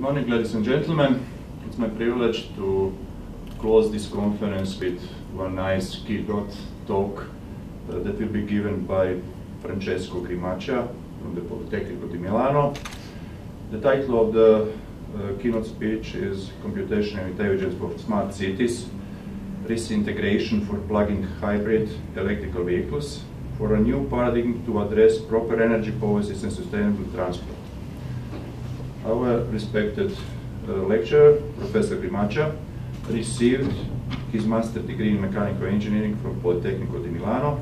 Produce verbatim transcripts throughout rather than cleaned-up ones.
morning, ladies and gentlemen. It's my privilege to close this conference with one nice keynote talk uh, that will be given by Francesco Grimaccia from the Politecnico di Milano. The title of the uh, keynote speech is Computational Intelligence for Smart Cities, Risk Integration for Plug-in Hybrid Electrical Vehicles, for a new paradigm to address proper energy policies and sustainable transport. Our respected uh, lecturer, Professor Grimaccia, received his master's degree in mechanical engineering from Politecnico di Milano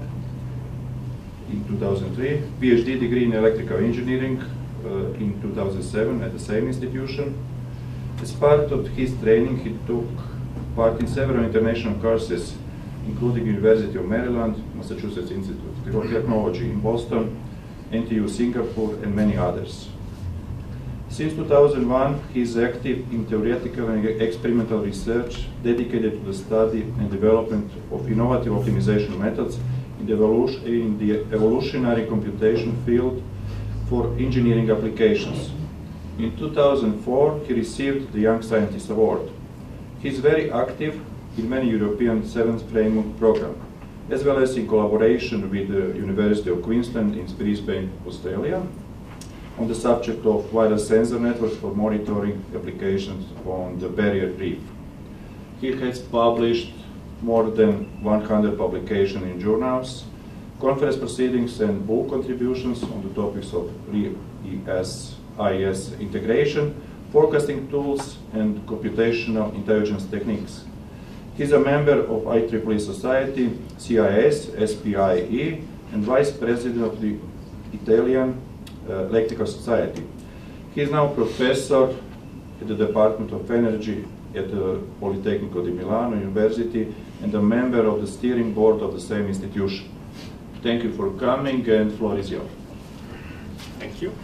in two thousand three, PhD degree in electrical engineering uh, in two thousand seven at the same institution. As part of his training, he took part in several international courses, including University of Maryland, Massachusetts Institute of Technology in Boston, N T U Singapore, and many others. Since two thousand one, he is active in theoretical and experimental research dedicated to the study and development of innovative optimization methods in the, evolution, in the evolutionary computation field for engineering applications. In two thousand four, he received the Young Scientist Award. He is very active in many European seventh framework programs, as well as in collaboration with the University of Queensland in Brisbane, Australia, on the subject of wireless sensor networks for monitoring applications on the barrier reef. He has published more than one hundred publications in journals, conference proceedings, and book contributions on the topics of I S integration, forecasting tools, and computational intelligence techniques. He is a member of I triple E Society, C I S, S P I E, and Vice President of the Italian Uh, Electrical Society. He is now professor at the Department of Energy at the Politecnico di Milano University and a member of the steering board of the same institution. Thank you for coming, and the floor is yours. Thank you.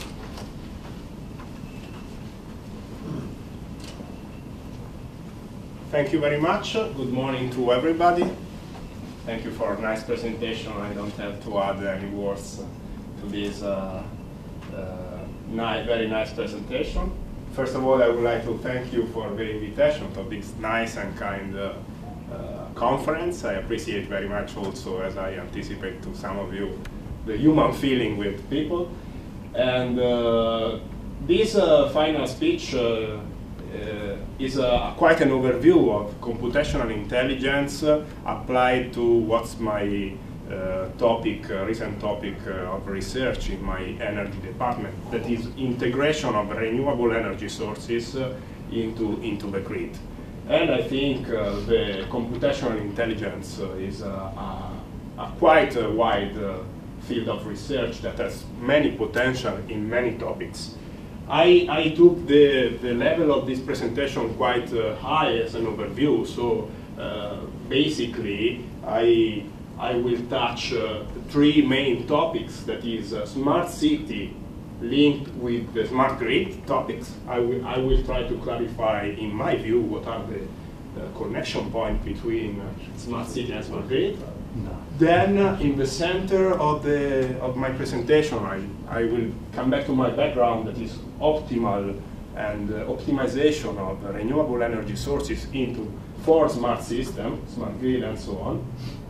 Thank you very much. Good morning to everybody. Thank you for a nice presentation. I don't have to add any words to this uh, uh, ni very nice presentation. First of all, I would like to thank you for the invitation to this nice and kind uh, uh, conference. I appreciate very much also, as I anticipate to some of you, the human feeling with people. And uh, this uh, final speech uh, uh, is uh, quite an overview of computational intelligence uh, applied to what's my Uh, topic, uh, recent topic uh, of research in my energy department, that is integration of renewable energy sources uh, into, into the grid. And I think uh, the computational intelligence uh, is uh, a, a quite a wide uh, field of research that has many potential in many topics. I, I took the, the level of this presentation quite uh, high as an overview, so uh, basically I I will touch uh, three main topics, that is uh, smart city linked with the smart grid topics. I will, I will try to clarify, in my view, what are the uh, connection points between uh, smart city and smart grid. No. Then, uh, in the center of, the, of my presentation, I, I will come back to my background, that is optimal and uh, optimization of uh, renewable energy sources into for smart system, smart grid, and so on.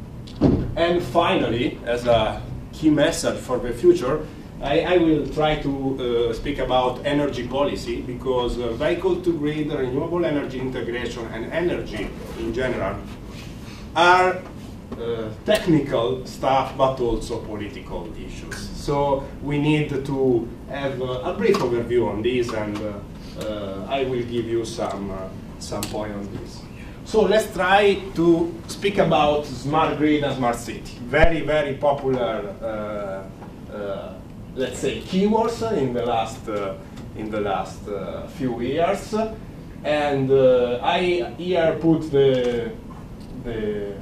And finally, as a key message for the future, I, I will try to uh, speak about energy policy, because uh, vehicle-to-grid, renewable energy integration, and energy in general are uh, technical stuff, but also political issues. So we need to have uh, a brief overview on this, and uh, uh, I will give you some, uh, some point on this. So let's try to speak about smart grid and smart city. Very, very popular, uh, uh, let's say, keywords in the last uh, in the last uh, few years. And uh, I here put the the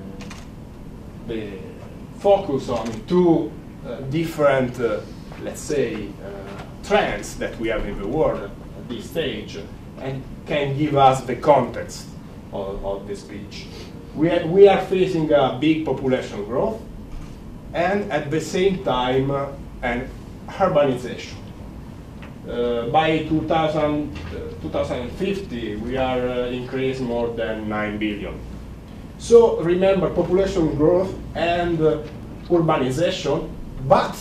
the focus on two uh, different, uh, let's say, uh, trends that we have in the world at this stage, and can give us the context Of, of the speech. We are, we are facing a big population growth, and at the same time uh, an urbanization. Uh, by two thousand, uh, two thousand fifty, we are uh, increased more than nine billion. So remember, population growth and uh, urbanization, but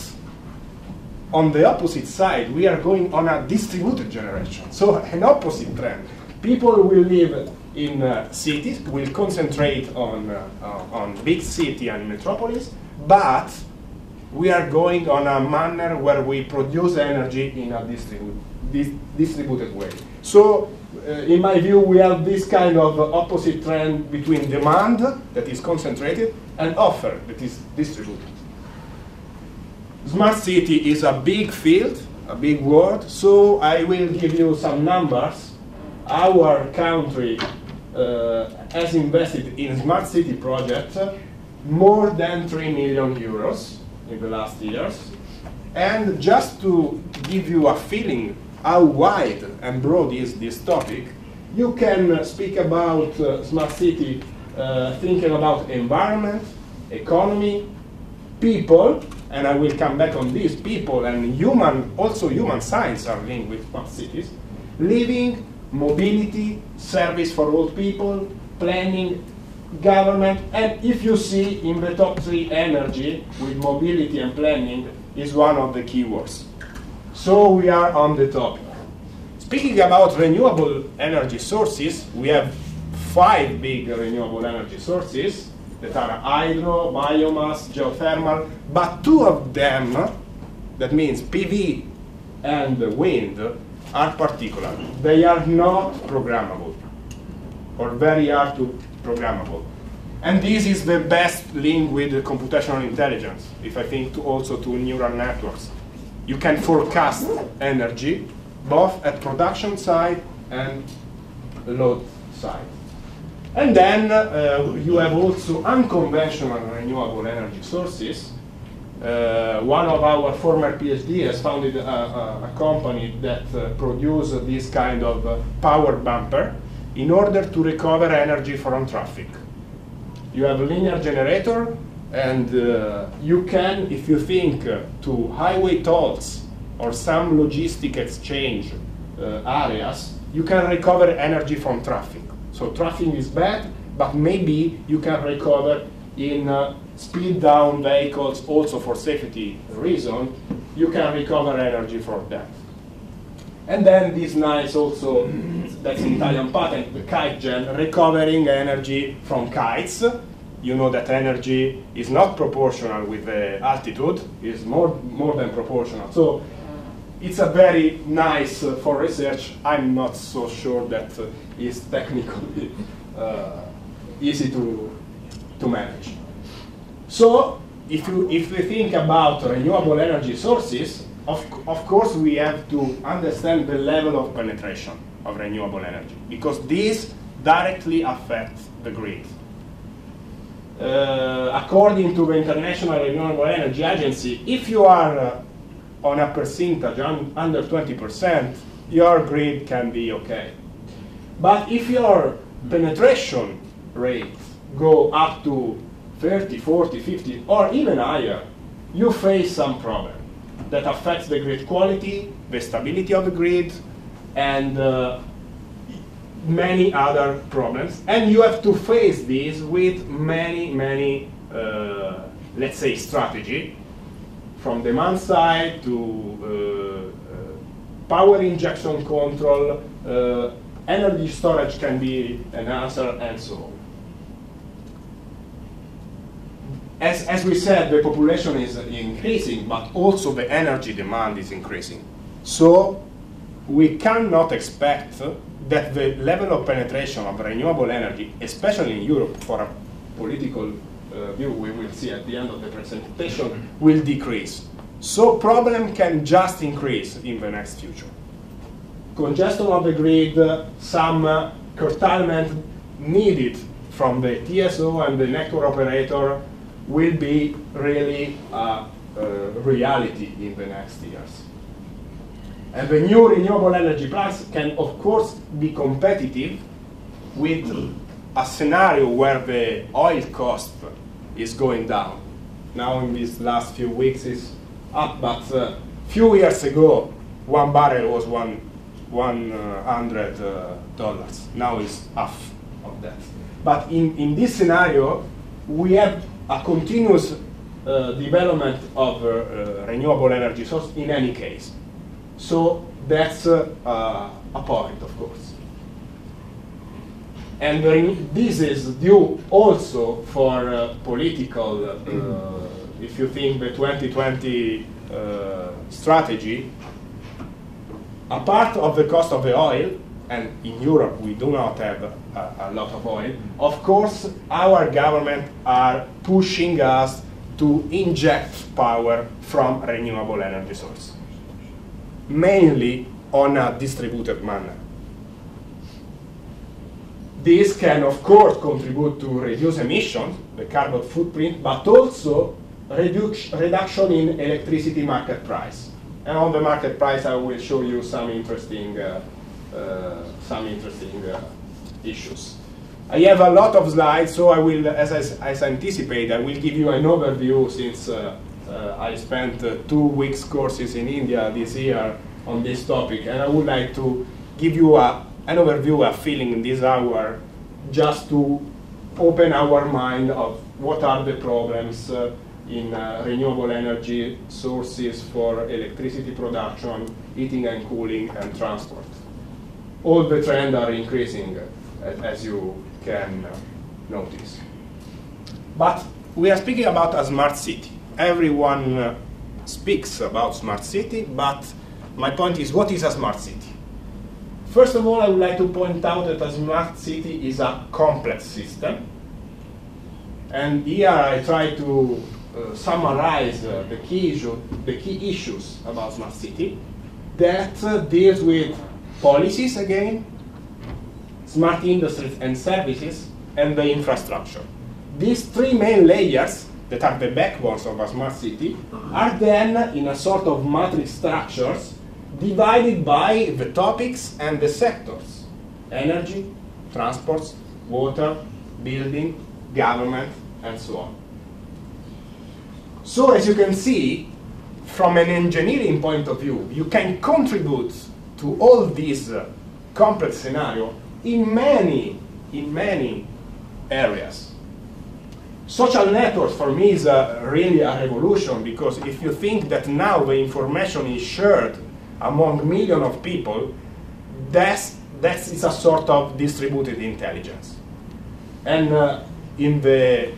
on the opposite side, we are going on a distributed generation. So an opposite trend. People will live in uh, cities, will concentrate on, uh, uh, on big city and metropolis, but we are going on a manner where we produce energy in a distribu dis distributed way. So, uh, in my view, we have this kind of uh, opposite trend between demand, that is concentrated, and offer, that is distributed. Smart city is a big field, a big word, so I will give you some numbers. Our country uh, has invested in smart city projects uh, more than three million euros in the last years. And just to give you a feeling how wide and broad is this topic, you can uh, speak about uh, smart city uh, thinking about environment, economy, people, and I will come back on this, people and human, also human science are linked with smart cities, living, mobility, service for all people, planning, government, and if you see in the top three, energy with mobility and planning is one of the keywords. So we are on the topic. Speaking about renewable energy sources, we have five big renewable energy sources that are hydro, biomass, geothermal, but two of them, that means P V and wind, are particular. They are not programmable, or very hard to programmable. And this is the best link with the computational intelligence, if I think to also to neural networks. You can forecast energy, both at production side and load side. And then uh, you have also unconventional renewable energy sources. Uh, one of our former PhD has founded a, a, a company that uh, produces this kind of uh, power bumper in order to recover energy from traffic. You have a linear generator, and uh, you can, if you think uh, to highway tolls or some logistic exchange uh, areas, you can recover energy from traffic. So traffic is bad, but maybe you can recover in uh, speed down vehicles also for safety reason, you can recover energy for that. And then this nice also, that's an Italian patent, the kite gen, recovering energy from kites. You know that energy is not proportional with the altitude, it's more, more than proportional. So it's a very nice uh, for research. I'm not so sure that uh, it's technically uh, easy to, to manage. So if you, if we think about renewable energy sources, Of, of course, we have to understand the level of penetration of renewable energy, because this directly affects the grid. Uh, according to the International Renewable Energy Agency, if you are uh, on a percentage un under twenty percent, your grid can be okay. But if your penetration rates go up to thirty, forty, fifty, or even higher, you face some problem that affects the grid quality, the stability of the grid, and uh, many other problems. And you have to face this with many, many, uh, let's say, strategy, from demand side to uh, uh, power injection control, uh, energy storage can be an answer, and so on. As, as we said, the population is increasing, but also the energy demand is increasing. So we cannot expect that the level of penetration of renewable energy, especially in Europe, for a political uh, view we will see at the end of the presentation, will decrease. So problem can just increase in the next future. Congestion of the grid, uh, some uh, curtailment needed from the T S O and the network operator will be really a, a reality in the next years. And the new renewable energy plants can, of course, be competitive with a scenario where the oil cost is going down. Now in these last few weeks it's up, but a uh, few years ago, one barrel was one one hundred uh, dollars. Now it's half of that. But in, in this scenario, we have a continuous uh, development of uh, uh, renewable energy source in any case. So that's uh, uh, a point, of course. And uh, this is due also for uh, political, uh, if you think the twenty twenty uh, strategy, a part of the cost of the oil, and in Europe we do not have a, a lot of oil, of course our government are pushing us to inject power from renewable energy sources, mainly on a distributed manner. This can of course contribute to reduce emissions, the carbon footprint, but also redu reduction in electricity market price. And on the market price I will show you some interesting uh, Uh, some interesting uh, issues. I have a lot of slides, so I will, as I, as I anticipate, I will give you an overview since uh, uh, I spent uh, two weeks courses in India this year on this topic, and I would like to give you a, an overview, a feeling in this hour, just to open our mind of what are the problems uh, in uh, renewable energy sources for electricity production, heating and cooling, and transport. All the trends are increasing, uh, as you can uh, notice. But we are speaking about a smart city. Everyone uh, speaks about smart city, but my point is, what is a smart city? First of all, I would like to point out that a smart city is a complex system. And here I try to uh, summarize uh, the, key issue, the key issues about smart city that uh, deals with policies again, smart industries and services, and the infrastructure. These three main layers that are the backbones of a smart city are then in a sort of matrix structures divided by the topics and the sectors: energy, transports, water, building, government, and so on. So as you can see, from an engineering point of view, you can contribute to all these uh, complex scenarios in many, in many areas. Social networks for me is uh, really a revolution, because if you think that now the information is shared among millions of people, that's, that's it's a sort of distributed intelligence. And uh, in the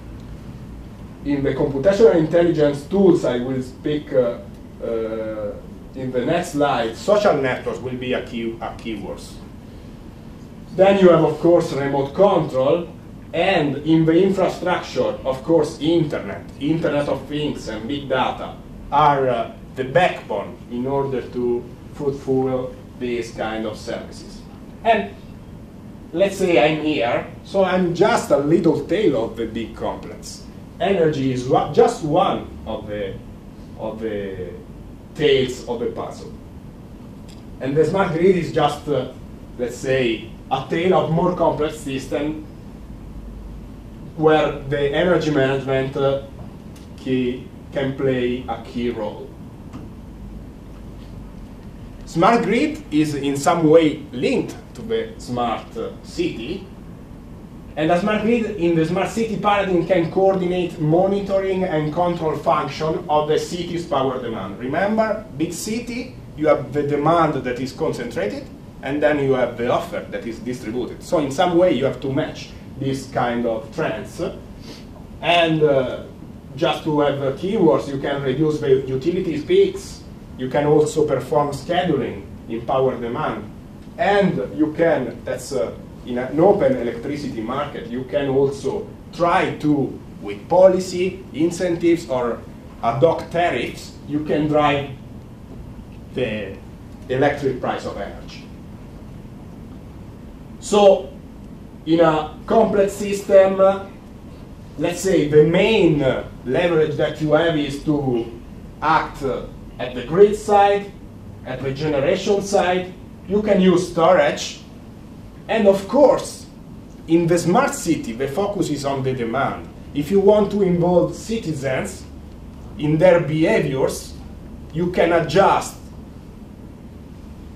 in the computational intelligence tools I will speak uh, uh, in the next slide, social networks will be a key a keywords. Then you have, of course, remote control, and in the infrastructure, of course, internet, Internet of Things and big data are uh, the backbone in order to fulfill these kind of services. And let's say I'm here, so I'm just a little tail of the big complex. Energy is just one of the of the tails of the puzzle. And the smart grid is just, uh, let's say, a tail of more complex system where the energy management uh, key can play a key role. Smart grid is in some way linked to the smart uh, city, and a smart grid in the smart city paradigm can coordinate monitoring and control function of the city's power demand. Remember, big city, you have the demand that is concentrated, and then you have the offer that is distributed. So in some way you have to match this kind of trends. And uh, just to have uh, keywords, you can reduce the utility peaks. You can also perform scheduling in power demand. And you can, that's uh, in an open electricity market, you can also try to, with policy, incentives, or ad hoc tariffs, you can drive the electric price of energy. So, in a complex system, uh, let's say the main uh, leverage that you have is to act uh, at the grid side, at the generation side. You can use storage, and of course, in the smart city, the focus is on the demand. If you want to involve citizens in their behaviors, you can adjust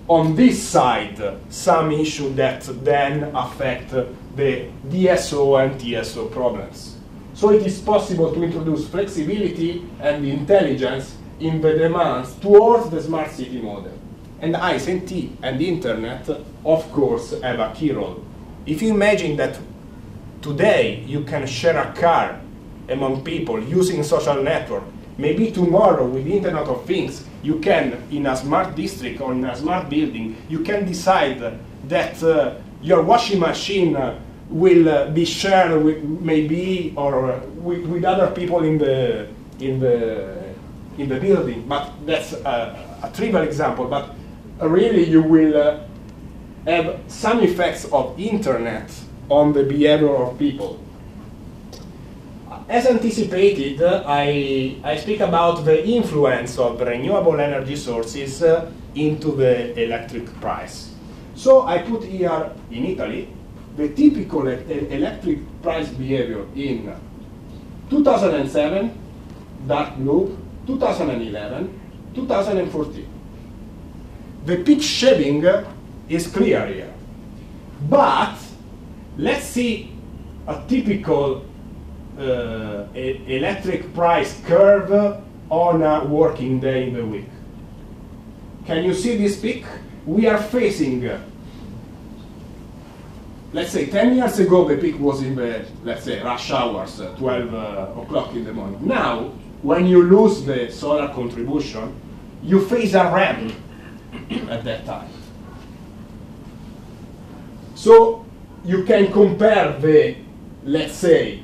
on this side some issue that then affect the D S O and T S O problems. So it is possible to introduce flexibility and intelligence in the demands towards the smart city model. And I C T and the internet, of course, have a key role. If you imagine that today you can share a car among people using social network, maybe tomorrow with the Internet of Things, you can, in a smart district or in a smart building, you can decide that uh, your washing machine uh, will uh, be shared with maybe or uh, with, with other people in the in the in the building. But that's a, a trivial example. But uh, really, you will uh, have some effects of internet on the behavior of people. As anticipated, uh, I, I speak about the influence of renewable energy sources uh, into the electric price. So I put here in Italy the typical e electric price behavior in two thousand seven, dark blue, two thousand eleven, two thousand fourteen. The peak shaving is clear here. But let's see a typical uh, e electric price curve on a working day in the week. Can you see this peak? We are facing, uh, let's say ten years ago the peak was in the, let's say, rush hours, uh, twelve o'clock in the morning. Now, when you lose the solar contribution, you face a ramp at that time. So you can compare the, let's say,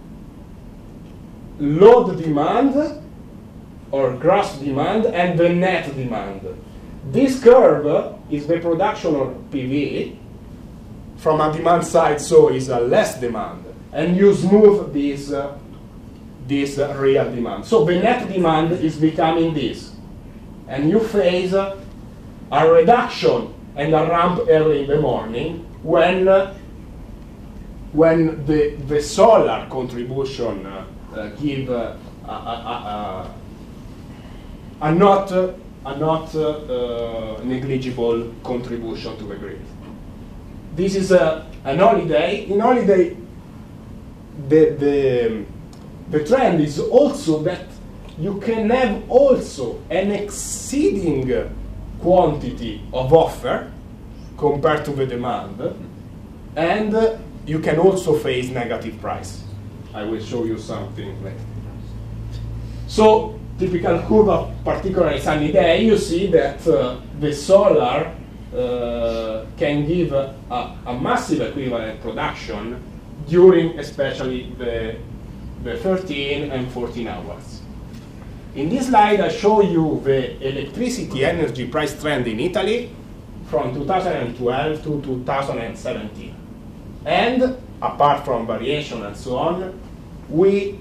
load demand or gross demand and the net demand. This curve is the production of P V from a demand side, so is a less demand, and you smooth this, uh, this uh, real demand. So the net demand is becoming this, and you face uh, a reduction and a ramp early in the morning when, uh, when the, the solar contribution uh, uh, give uh, a, a, a, a not, uh, a not uh, uh, negligible contribution to the grid. This is a, an holiday. In holiday, the, the, the trend is also that you can have also an exceeding quantity of offer compared to the demand, and uh, you can also face negative price. I will show you something later. So, typical curve of particularly sunny day, you see that uh, the solar uh, can give a, a massive equivalent production during especially the, the thirteen and fourteen hours. In this slide, I show you the electricity energy price trend in Italy from two thousand twelve to two thousand seventeen. And apart from variation and so on, we,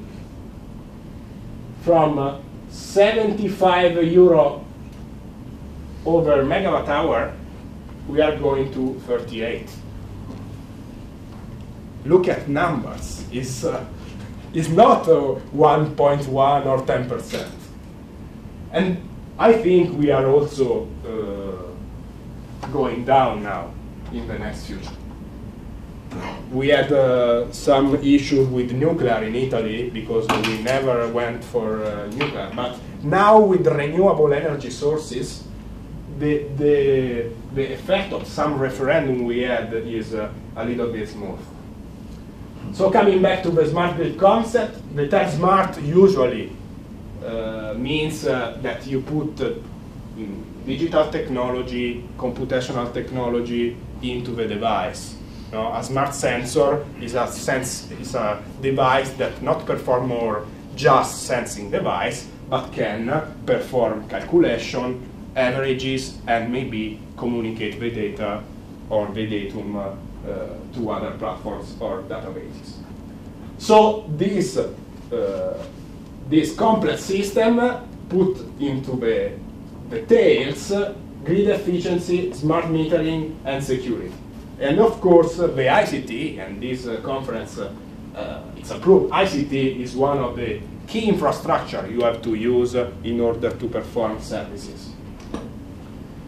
from uh, seventy-five euro over megawatt hour, we are going to thirty-eight. Look at numbers. It's, uh, it's not uh, one point one or ten percent. And I think we are also uh, going down now in the next future. We had uh, some issues with nuclear in Italy because we never went for uh, nuclear. But now with renewable energy sources, the, the, the effect of some referendum we had is uh, a little bit smooth. So coming back to the smart grid concept, the term smart usually uh, means uh, that you put uh, digital technology, computational technology into the device. You know, a smart sensor is a, sense, is a device that not perform more just sensing device, but can perform calculation, averages, and maybe communicate the data or the datum uh, uh, to other platforms or databases. So this, uh, this complex system put into the details grid efficiency, smart metering, and security. And of course, uh, the I C T, and this uh, conference, uh, uh, it's approved, I C T is one of the key infrastructure you have to use uh, in order to perform services.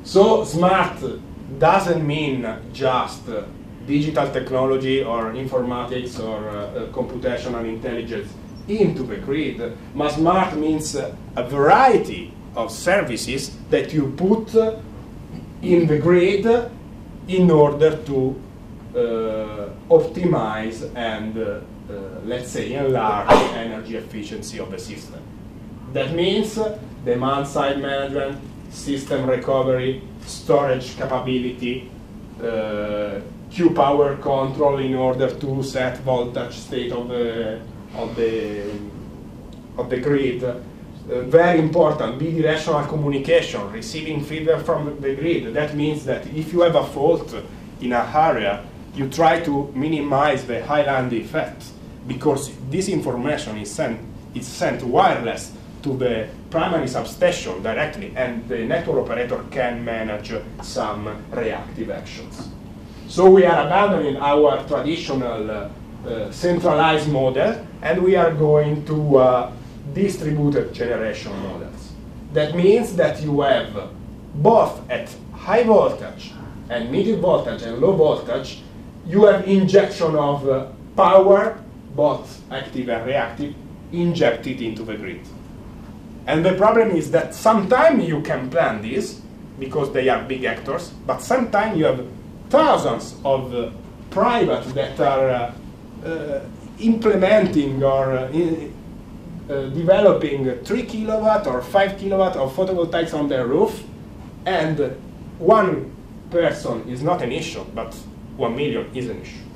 So smart doesn't mean just uh, digital technology or informatics or uh, uh, computational intelligence into the grid, but smart means uh, a variety of services that you put uh, in the grid in order to uh, optimize and, uh, uh, let's say, enlarge the energy efficiency of the system. That means uh, demand-side management, system recovery, storage capability, uh, Q power control in order to set voltage state of the of the of the grid. Uh, very important, bidirectional communication, receiving feedback from the grid. That means that if you have a fault in an area, you try to minimize the highland effect, because this information is sent is sent wireless to the primary substation directly, and the network operator can manage some reactive actions. So we are abandoning our traditional uh, uh, centralized model, and we are going to uh, distributed generation models. That means that you have both at high voltage and medium voltage and low voltage, you have injection of uh, power, both active and reactive, injected into the grid. And the problem is that sometimes you can plan this because they are big actors, but sometimes you have thousands of uh, private that are uh, uh, implementing or uh, in, uh, developing three kilowatt or five kilowatt of photovoltaics on their roof, and uh, one person is not an issue, but one million is an issue.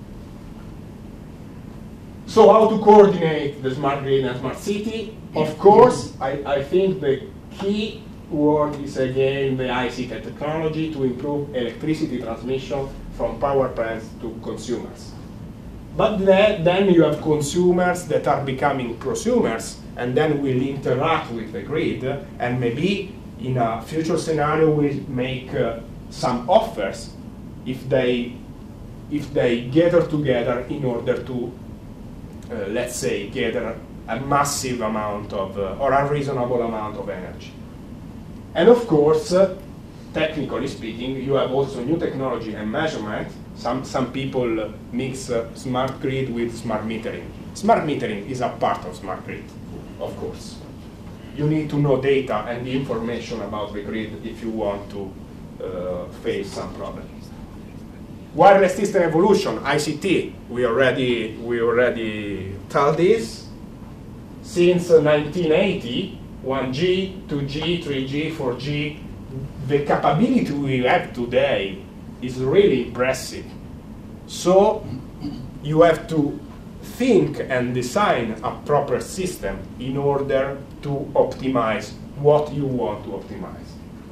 So how to coordinate the smart grid and smart city? Of course, I, I think the key word is again the I C T technology to improve electricity transmission from power plants to consumers. But then, then you have consumers that are becoming prosumers, and then will interact with the grid, and maybe in a future scenario will make uh, some offers if they, if they gather together in order to Uh, let's say, gather a massive amount of, uh, or a reasonable amount of energy. And of course, uh, technically speaking, you have also new technology and measurement. Some, some people uh, mix uh, smart grid with smart metering. Smart metering is a part of smart grid, of course. You need to know data and the information about the grid if you want to uh, face some problems. Wireless system evolution, I C T, we already, we already told this. Since uh, nineteen eighty, one G, two G, three G, four G, the capability we have today is really impressive. So you have to think and design a proper system in order to optimize what you want to optimize.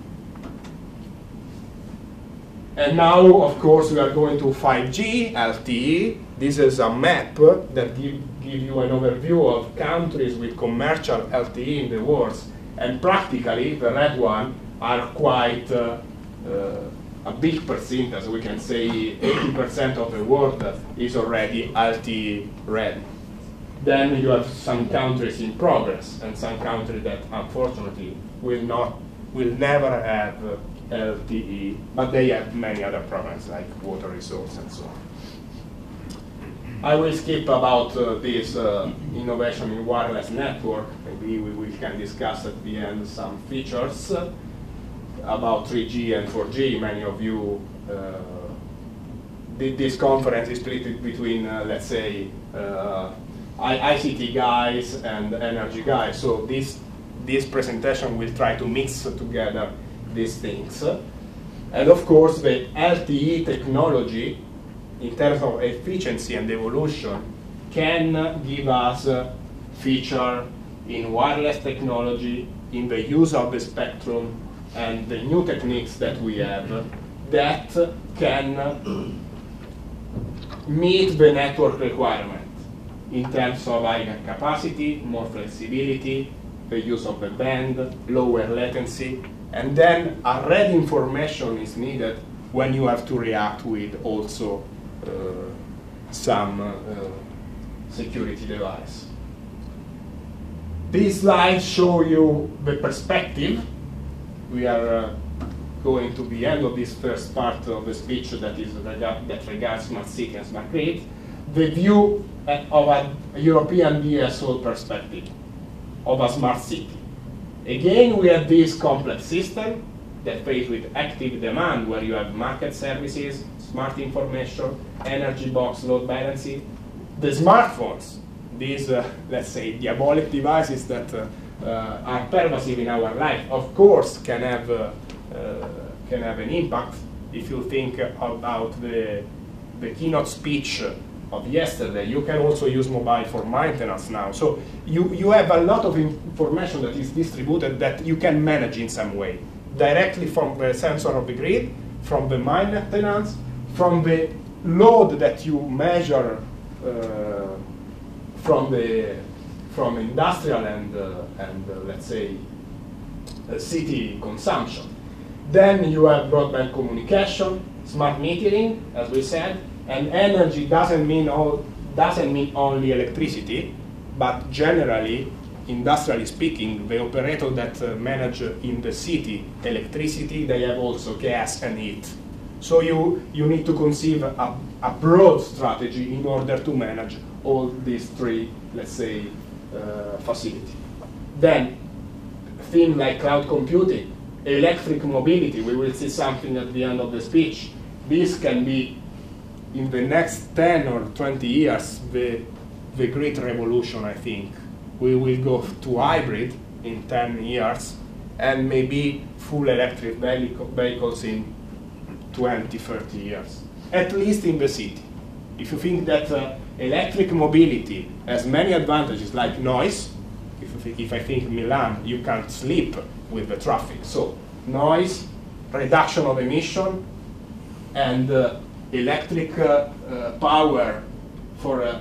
And now, of course, we are going to five G, L T E. This is a map that give, give you an overview of countries with commercial L T E in the world. And practically, the red one are quite uh, uh, a big percentage. We can say eighty percent of the world is already L T E ready. Then you have some countries in progress, and some countries that, unfortunately, will not, will never have uh, L T E, but they have many other problems like water resource and so on. I will skip about uh, this uh, innovation in wireless network. Maybe we, we can discuss at the end some features uh, about three G and four G. Many of you, uh, this conference is split between, uh, let's say, uh, I C T guys and energy guys. So this, this presentation will try to mix together these things. And of course, the L T E technology, in terms of efficiency and evolution, can give us a feature in wireless technology, in the use of the spectrum, and the new techniques that we have that can meet the network requirement in terms of higher capacity, more flexibility, the use of the band, lower latency. And then a read information is needed when you have to react with also uh, some uh, security device. These slides show you the perspective. We are uh, going to the end of this first part of the speech that is that regards smart city and smart grid, the view of a European D S O perspective of a smart city. Again, we have this complex system that faced with active demand, where you have market services, smart information, energy box, load balancing. The smartphones, these, uh, let's say, diabolic devices that uh, uh, are pervasive in our life, of course, can have, uh, uh, can have an impact. If you think about the, the keynote speech of yesterday, you can also use mobile for maintenance now. So you, you have a lot of information that is distributed that you can manage in some way, directly from the sensor of the grid, from the maintenance, from the load that you measure uh, from the from industrial and, uh, and uh, let's say, uh, city consumption. Then you have broadband communication, smart metering, as we said, and energy doesn't mean all, doesn't mean only electricity, but generally, industrially speaking, the operator that uh, manage uh, in the city electricity, they have also gas and heat. So you, you need to conceive a, a broad strategy in order to manage all these three, let's say, uh, facilities. Then, things like cloud computing, electric mobility, we will see something at the end of the speech. This can be, in the next ten or twenty years, the, the great revolution, I think. We will go to hybrid in ten years, and maybe full electric vehicles in twenty, thirty years, at least in the city. If you think that uh, electric mobility has many advantages, like noise, if, you think, if I think Milan, you can't sleep with the traffic. So noise, reduction of emission, and uh, electric uh, uh, power for a,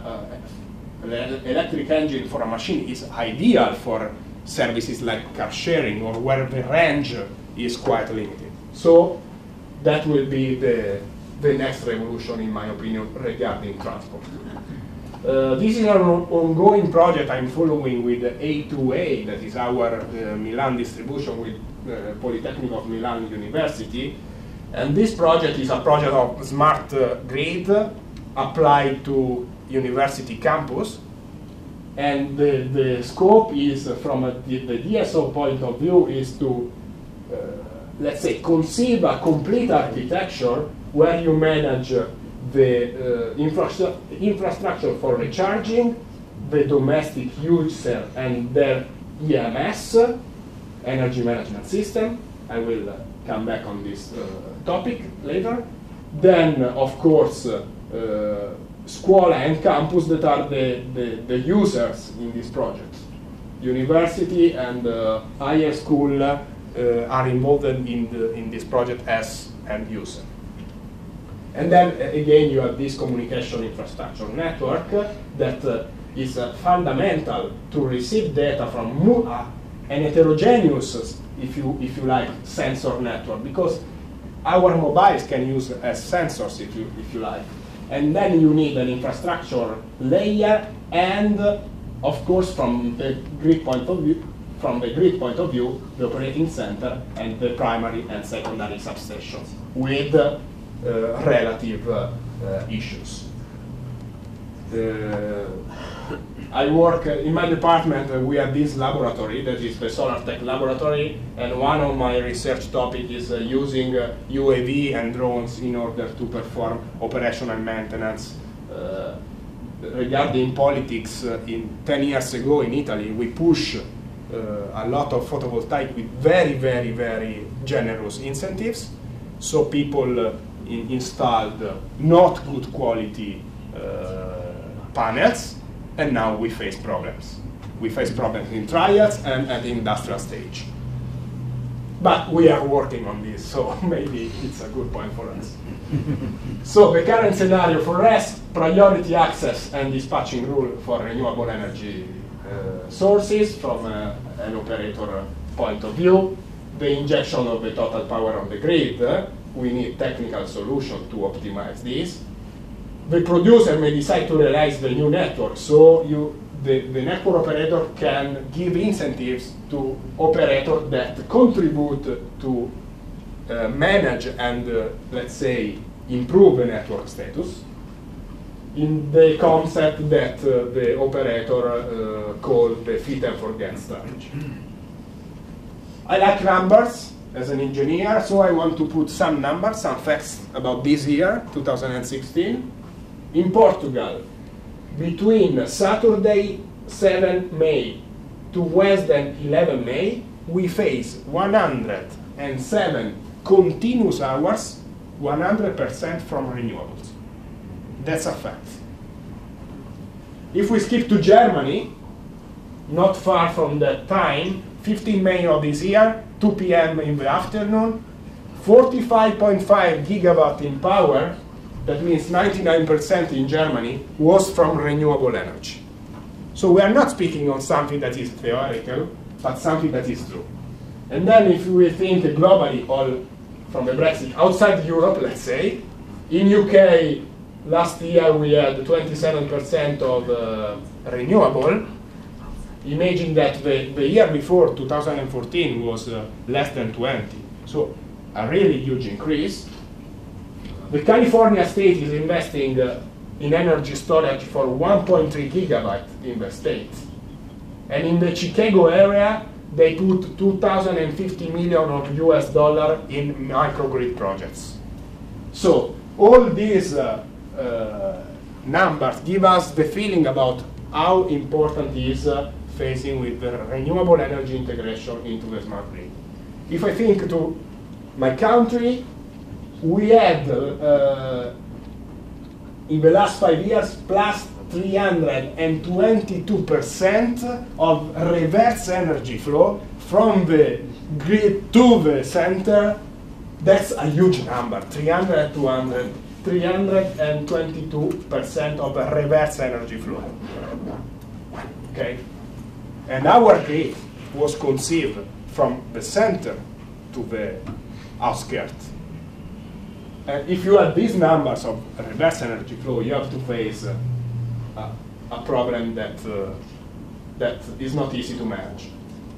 a electric engine for a machine is ideal for services like car sharing, or where the range is quite limited. So that will be the, the next revolution, in my opinion, regarding transport. Uh, this is an ongoing project I'm following with A two A, that is our uh, Milan distribution with uh, Polytechnic of Milan University. And this project is a project of smart uh, grid applied to university campus. And the, the scope is, uh, from a, the, the D S O point of view, is to, uh, let's say, conceive a complete architecture where you manage uh, the uh, infra infrastructure for recharging, the domestic user and their E M S, energy management system. I will uh, come back on this uh, topic later. Then, uh, of course, uh, uh, Scuola and campus that are the, the, the users in this project. University and uh, higher school uh, are involved in, the, in this project as end user. And then uh, again, you have this communication infrastructure network uh, that uh, is uh, fundamental to receive data from uh, an heterogeneous, if you, if you like, sensor network, because our mobiles can use as sensors, if you, if you like. And then you need an infrastructure layer, and uh, of course, from the grid point of view, from the grid point of view, the operating center and the primary and secondary substations with uh, uh, relative uh, uh, issues. Uh, I work uh, in my department. Uh, we have this laboratory that is the Solar Tech Laboratory, and one of my research topics is uh, using uh, U A V and drones in order to perform operational maintenance. Uh, regarding politics, uh, in ten years ago in Italy, we push uh, a lot of photovoltaic with very, very, very generous incentives. So people uh, in installed uh, not good quality uh, panels. And now we face problems. We face problems in trials and at the industrial stage. But we are working on this, so maybe it's a good point for us. So the current scenario for R E S, priority access and dispatching rule for renewable energy uh, sources from uh, an operator point of view. The injection of the total power on the grid, uh, we need technical solution to optimize this. The producer may decide to realize the new network, so you, the, the network operator can give incentives to operators that contribute to uh, manage and, uh, let's say, improve the network status in the concept that uh, the operator uh, called the fit and forget storage. I like numbers as an engineer, so I want to put some numbers, some facts about this year, two thousand sixteen. In Portugal, between Saturday seventh May to Wednesday eleventh May, we face one hundred seven continuous hours, one hundred percent from renewables. That's a fact. If we skip to Germany, not far from that time, fifteenth May of this year, two P M in the afternoon, forty-five point five gigawatt in power, that means ninety-nine percent in Germany, was from renewable energy. So we are not speaking on something that is theoretical, but something that is true. And then if we think globally, all from the Brexit, outside Europe, let's say, in U K, last year we had twenty-seven percent of uh, renewable. Imagine that the, the year before, two thousand fourteen, was uh, less than twenty. So a really huge increase. The California state is investing uh, in energy storage for one point three gigawatt in the state. And in the Chicago area, they put two thousand fifty million of U S dollar in microgrid projects. So all these uh, uh, numbers give us the feeling about how important is uh, facing with the renewable energy integration into the smart grid. If I think to my country, we had uh, in the last five years plus three hundred twenty-two percent of reverse energy flow from the grid to the center. That's a huge number, three hundred, two hundred, three hundred twenty-two percent of reverse energy flow. Okay? And our grid was conceived from the center to the outskirts. And if you have these numbers of reverse energy flow, you have to face uh, a, a problem that, uh, that is not easy to manage.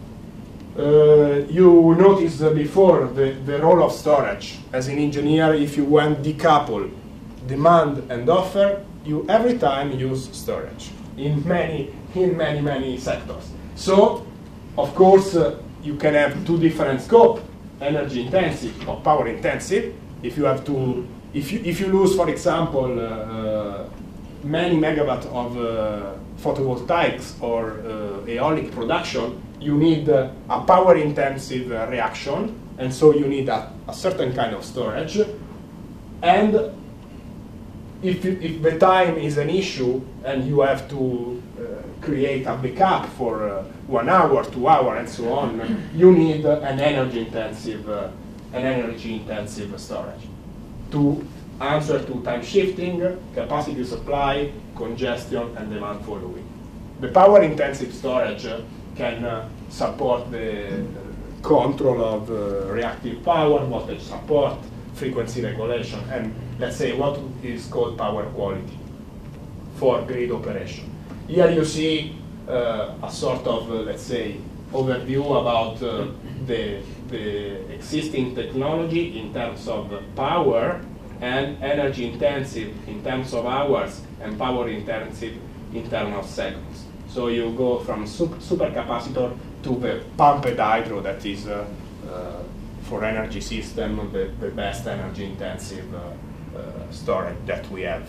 Uh, you noticed uh, before the, the role of storage. As an engineer, if you want to decouple demand and offer, you every time use storage in many, in many, many sectors. So, of course, uh, you can have two different scopes, energy intensive or power intensive. If you have to, if you, if you lose, for example, uh, uh, many megawatt of uh, photovoltaics or uh, aeolic production, you need uh, a power intensive uh, reaction, and so you need a, a certain kind of storage. And if, you, if the time is an issue and you have to uh, create a backup for uh, one hour, two hours, and so on, you need uh, an energy intensive uh, an energy intensive storage to answer to time shifting, capacity supply, congestion, and demand following. The power intensive storage uh, can uh, support the control of uh, reactive power, voltage support, frequency regulation, and let's say what is called power quality for grid operation. Here you see uh, a sort of, uh, let's say, overview about uh, the, the existing technology in terms of power and energy intensive in terms of hours and power intensive in terms of seconds. So you go from super, supercapacitor to the pumped hydro that is uh, uh, for energy system the, the best energy intensive uh, uh, storage that we have.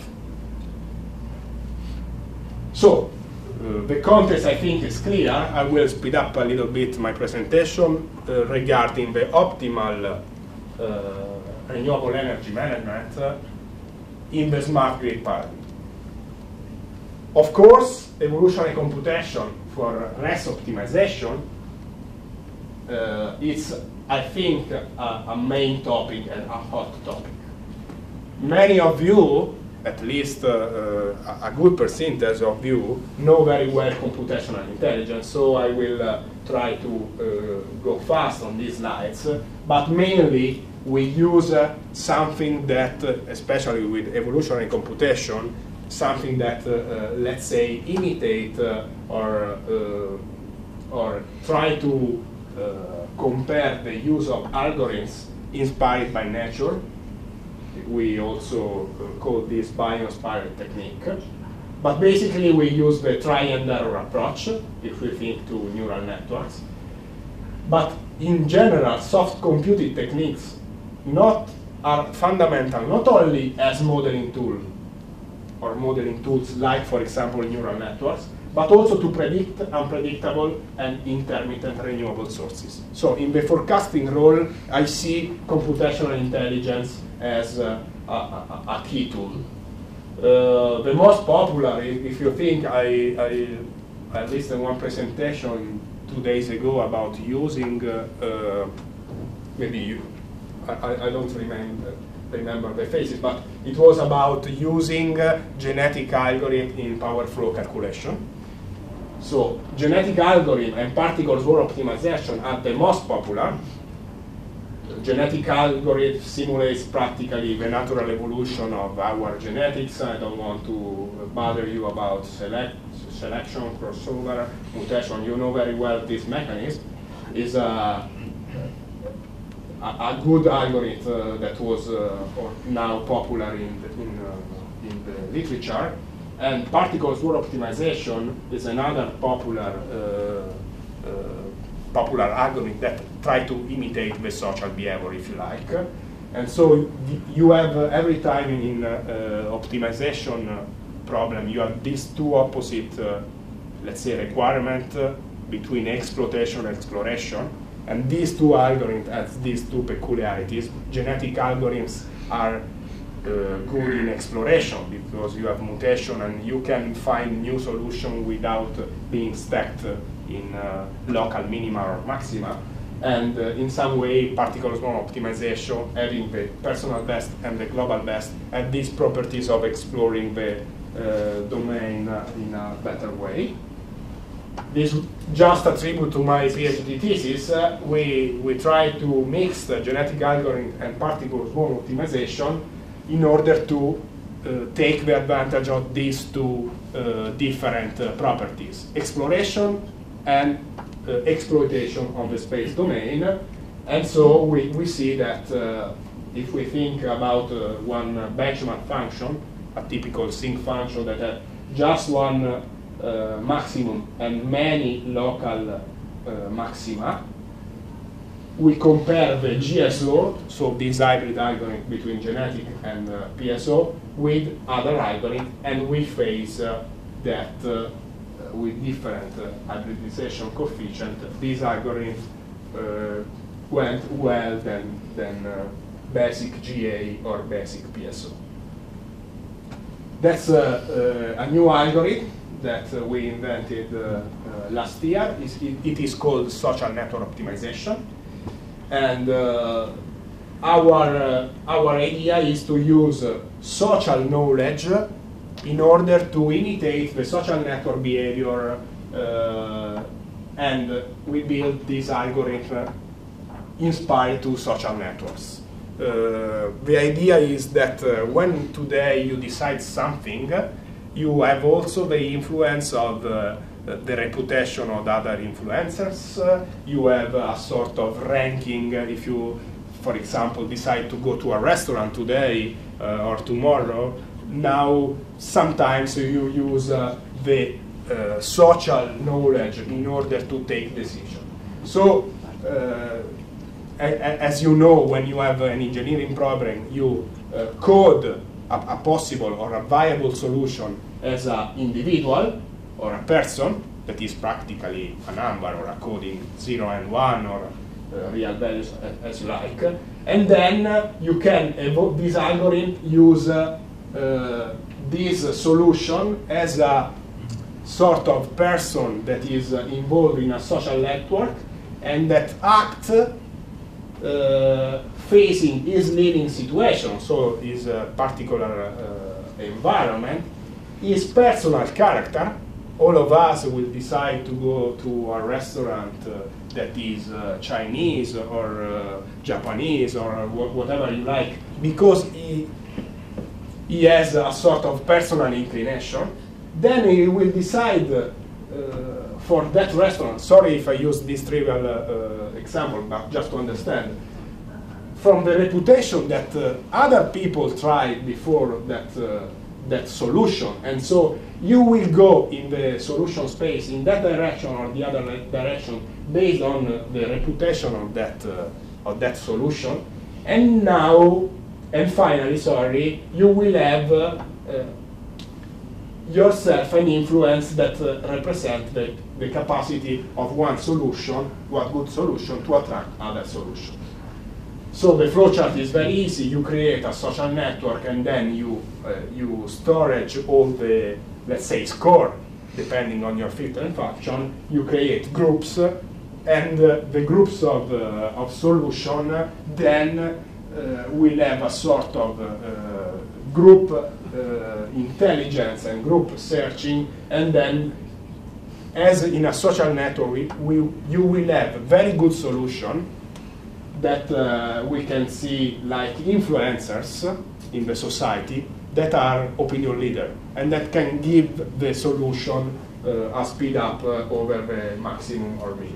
So Uh, the context, I think, is clear. I will speed up a little bit my presentation uh, regarding the optimal uh, renewable energy management uh, in the smart grid paradigm. Of course, evolutionary computation for RES optimization uh, is, I think, a, a main topic and a hot topic. Many of you, at least uh, uh, a good percentage of you, know very well computational intelligence, so I will uh, try to uh, go fast on these slides, but mainly we use uh, something that, uh, especially with evolutionary computation, something that, uh, uh, let's say, imitate uh, or, uh, or try to uh, compare the use of algorithms inspired by nature. We also uh, call this bio-inspired technique. But basically we use the try and error approach if we think to neural networks. But in general, soft computing techniques not are fundamental not only as modeling tool or modeling tools like, for example, neural networks, but also to predict unpredictable and intermittent renewable sources. So in the forecasting role, I see computational intelligence as uh, a, a, a key tool. Uh, the most popular, if, if you think, I, I, I listened one presentation two days ago about using, uh, uh, maybe you, I, I don't remember, remember the phases, but it was about using uh, genetic algorithm in power flow calculation. So genetic algorithm and particle swirl optimization are the most popular. Genetic algorithm simulates practically the natural evolution of our genetics. I don't want to bother you about select, selection, crossover, mutation. You know very well this mechanism is a, a, a good algorithm uh, that was uh, or now popular in the, in, uh, in the literature. And particle swirl optimization is another popular uh, uh, popular algorithm that try to imitate the social behavior, if you like. And so you have uh, every time in uh, uh, optimization uh, problem, you have these two opposite, uh, let's say, requirements uh, between exploitation and exploration. And these two algorithms have these two peculiarities. Genetic algorithms are Uh, good in exploration because you have mutation and you can find new solution without uh, being stacked uh, in uh, local minima or maxima. And uh, in some way, particle swirl optimization, having the personal best and the global best, have these properties of exploring the uh, domain uh, in a better way. This just a tribute to my PhD thesis. Uh, we, we try to mix the genetic algorithm and particle swirl optimization in order to uh, take the advantage of these two uh, different uh, properties, exploration and uh, exploitation of the space domain. And so we, we see that uh, if we think about uh, one uh, benchmark function, a typical sinc function that has just one uh, uh, maximum and many local uh, maxima, we compare the G S O, so this hybrid algorithm between genetic and uh, P S O, with other algorithms, and we face uh, that uh, with different uh, hybridization coefficient, these algorithms uh, went well than, than uh, basic G A or basic P S O. That's uh, uh, a new algorithm that uh, we invented uh, uh, last year. It's, it, it is called social network optimization. And uh, our, uh, our idea is to use uh, social knowledge in order to imitate the social network behavior, uh, and we build this algorithm inspired to social networks. Uh, the idea is that uh, when today you decide something, you have also the influence of uh, the reputation of other influencers. Uh, you have a sort of ranking. Uh, if you, for example, decide to go to a restaurant today uh, or tomorrow, now sometimes you use uh, the uh, social knowledge in order to take decisions. So, uh, as you know, when you have an engineering problem, you uh, code a, a possible or a viable solution as an individual or a person that is practically a number or a coding zero and one or uh, real values as you like. And then uh, you can evoke this algorithm, use uh, uh, this solution as a sort of person that is uh, involved in a social network and that act uh, facing his living situation, so his uh, particular uh, environment, his personal character. All of us will decide to go to a restaurant uh, that is uh, Chinese or uh, Japanese or wh whatever you like, because he, he has a sort of personal inclination. Then he will decide uh, for that restaurant. Sorry if I use this trivial uh, uh, example, but just to understand. from the reputation that uh, other people tried before that, uh, that solution. And so you will go in the solution space in that direction or the other direction based on uh, the reputation of that, uh, of that solution. And now, and finally, sorry, you will have uh, uh, yourself an influence that uh, represent the, the capacity of one solution, one good solution, to attract other solutions. So the flowchart is very easy. You create a social network and then you, uh, you storage all the, let's say, score, depending on your filter and function. You create groups, uh, and uh, the groups of, uh, of solution uh, then uh, will have a sort of uh, group uh, intelligence and group searching, and then as in a social network, we, we, you will have a very good solution that uh, we can see like influencers in the society that are opinion leaders and that can give the solution uh, a speed up uh, over the maximum or min.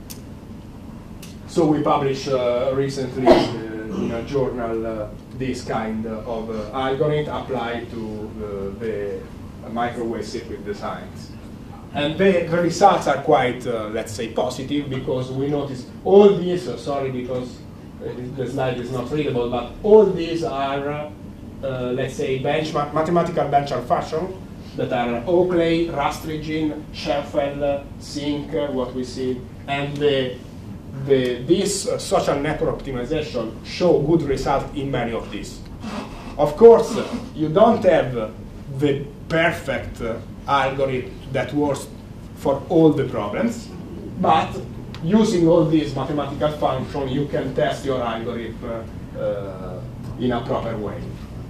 So we published uh, recently uh, in a journal uh, this kind of uh, algorithm applied to uh, the microwave circuit designs. And the, the results are quite, uh, let's say, positive, because we notice all these, uh, sorry because uh, the slide is not readable, but all these are, uh, uh, let's say, benchmark, mathematical benchmark functions that are Oakley, Rastrigin, Scherfel, Sync, uh, what we see, and the, the, this uh, social network optimization show good results in many of these. Of course, uh, you don't have uh, the perfect uh, algorithm that works for all the problems, but using all these mathematical functions, you can test your algorithm uh, uh, in a proper way.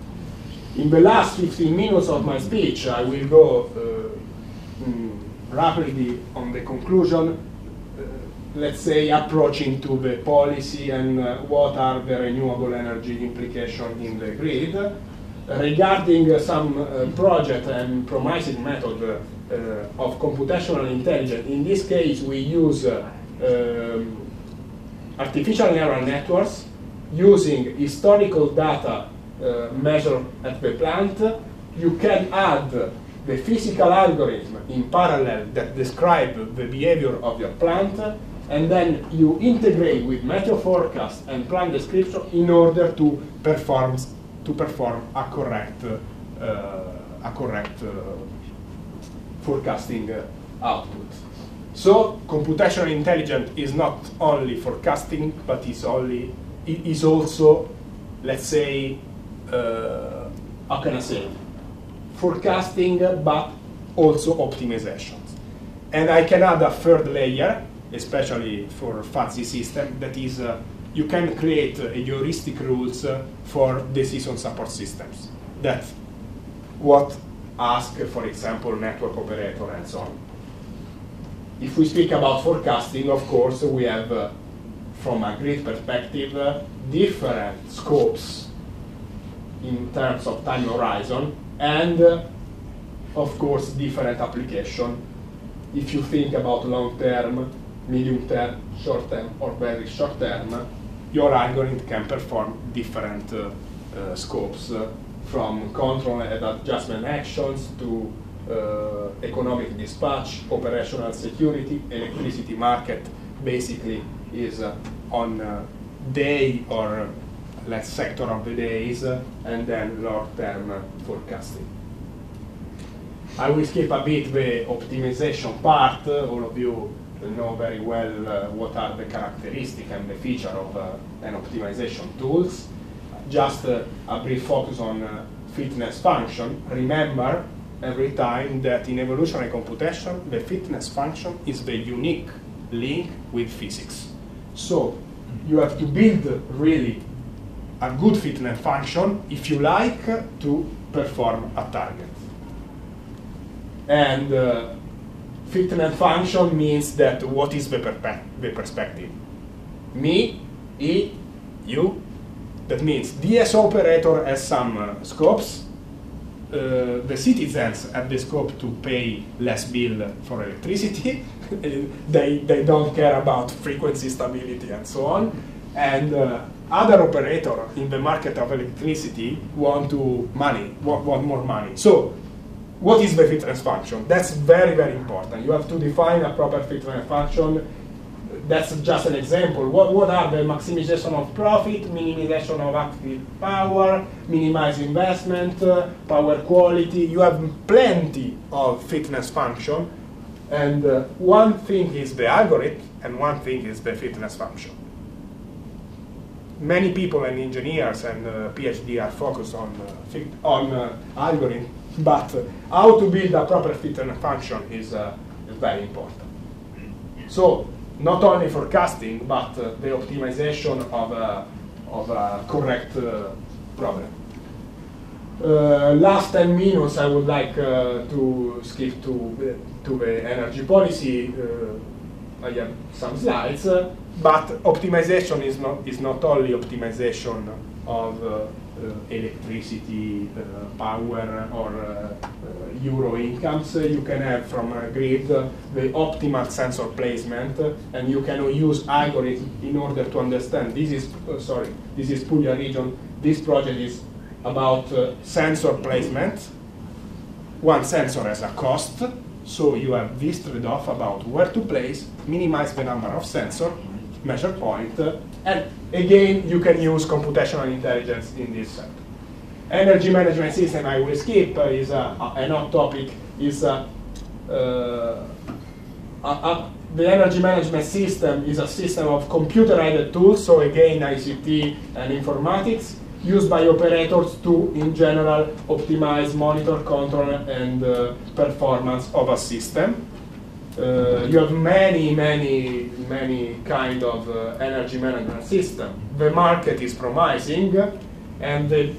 In the last fifteen minutes of my speech, I will go uh, mm, rapidly on the conclusion, uh, let's say approaching to the policy and uh, what are the renewable energy implications in the grid. Regarding uh, some uh, project and promising method uh, uh, of computational intelligence, in this case we use uh, um, artificial neural networks using historical data uh, measured at the plant. You can add the physical algorithm in parallel that describe the behavior of your plant, and then you integrate with meteo forecast and plant description in order to perform to perform a correct, uh, a correct uh, forecasting uh, output. So computational intelligence is not only forecasting, but is only it is also, let's say, uh, how can I say, forecasting, but also optimizations. And I can add a third layer, especially for fuzzy system, that is. Uh, You can create uh, heuristic rules uh, for decision support systems that what ask, for example, network operator and so on. If we speak about forecasting, of course, we have, uh, from a grid perspective, uh, different scopes in terms of time horizon, and, uh, of course, different application. If you think about long-term, medium-term, short-term, or very short-term, your algorithm can perform different uh, uh, scopes, uh, from control and adjustment actions to uh, economic dispatch, operational security, electricity market. Basically, is uh, on uh, day or less sector of the days, uh, and then long-term uh, forecasting. I will skip a bit the optimization part. Uh, all of you know very well uh, what are the characteristics and the feature of uh, an optimization tools. Just uh, a brief focus on uh, fitness function. Remember every time that in evolutionary computation, the fitness function is the unique link with physics. So you have to build really a good fitness function if you like to perform a target. And uh, fitness function means that what is the, the perspective? Me, E, you. That means D S operator has some uh, scopes. Uh, the citizens have the scope to pay less bill for electricity. they, they don't care about frequency stability and so on. And uh, other operator in the market of electricity want to money, want, want more money. So what is the fitness function? That's very, very important. You have to define a proper fitness function. That's just an example. What, what are the maximization of profit, minimization of active power, minimize investment, uh, power quality? You have plenty of fitness function. And uh, one thing is the algorithm, and one thing is the fitness function. Many people and engineers and uh, PhD are focused on, uh, on uh, algorithm, but uh, how to build a proper fitness function is, uh, is very important. So, not only forecasting, but uh, the optimization of a, of a correct uh, problem. Uh, last ten minutes, I would like uh, to skip to, to the energy policy. Uh, I have some slides, uh, but optimization is not, is not only optimization of uh, uh, electricity, uh, power, or uh, uh, euro incomes. Uh, you can have from a grid uh, the optimal sensor placement, uh, and you can use algorithm in order to understand. This is uh, sorry, this is Puglia region. This project is about uh, sensor placement. One sensor has a cost, so you have this trade-off about where to place, minimize the number of sensor, measure point, uh, and again, you can use computational intelligence in this sector. Energy management system, I will skip, uh, is uh, an hot topic. Is uh, uh, uh, uh, the energy management system is a system of computer-aided tools, so again, I C T and informatics, used by operators to, in general, optimize, monitor, control, and uh, performance of a system. Uh, you have many, many, many kind of uh, energy management system. The market is promising, and the,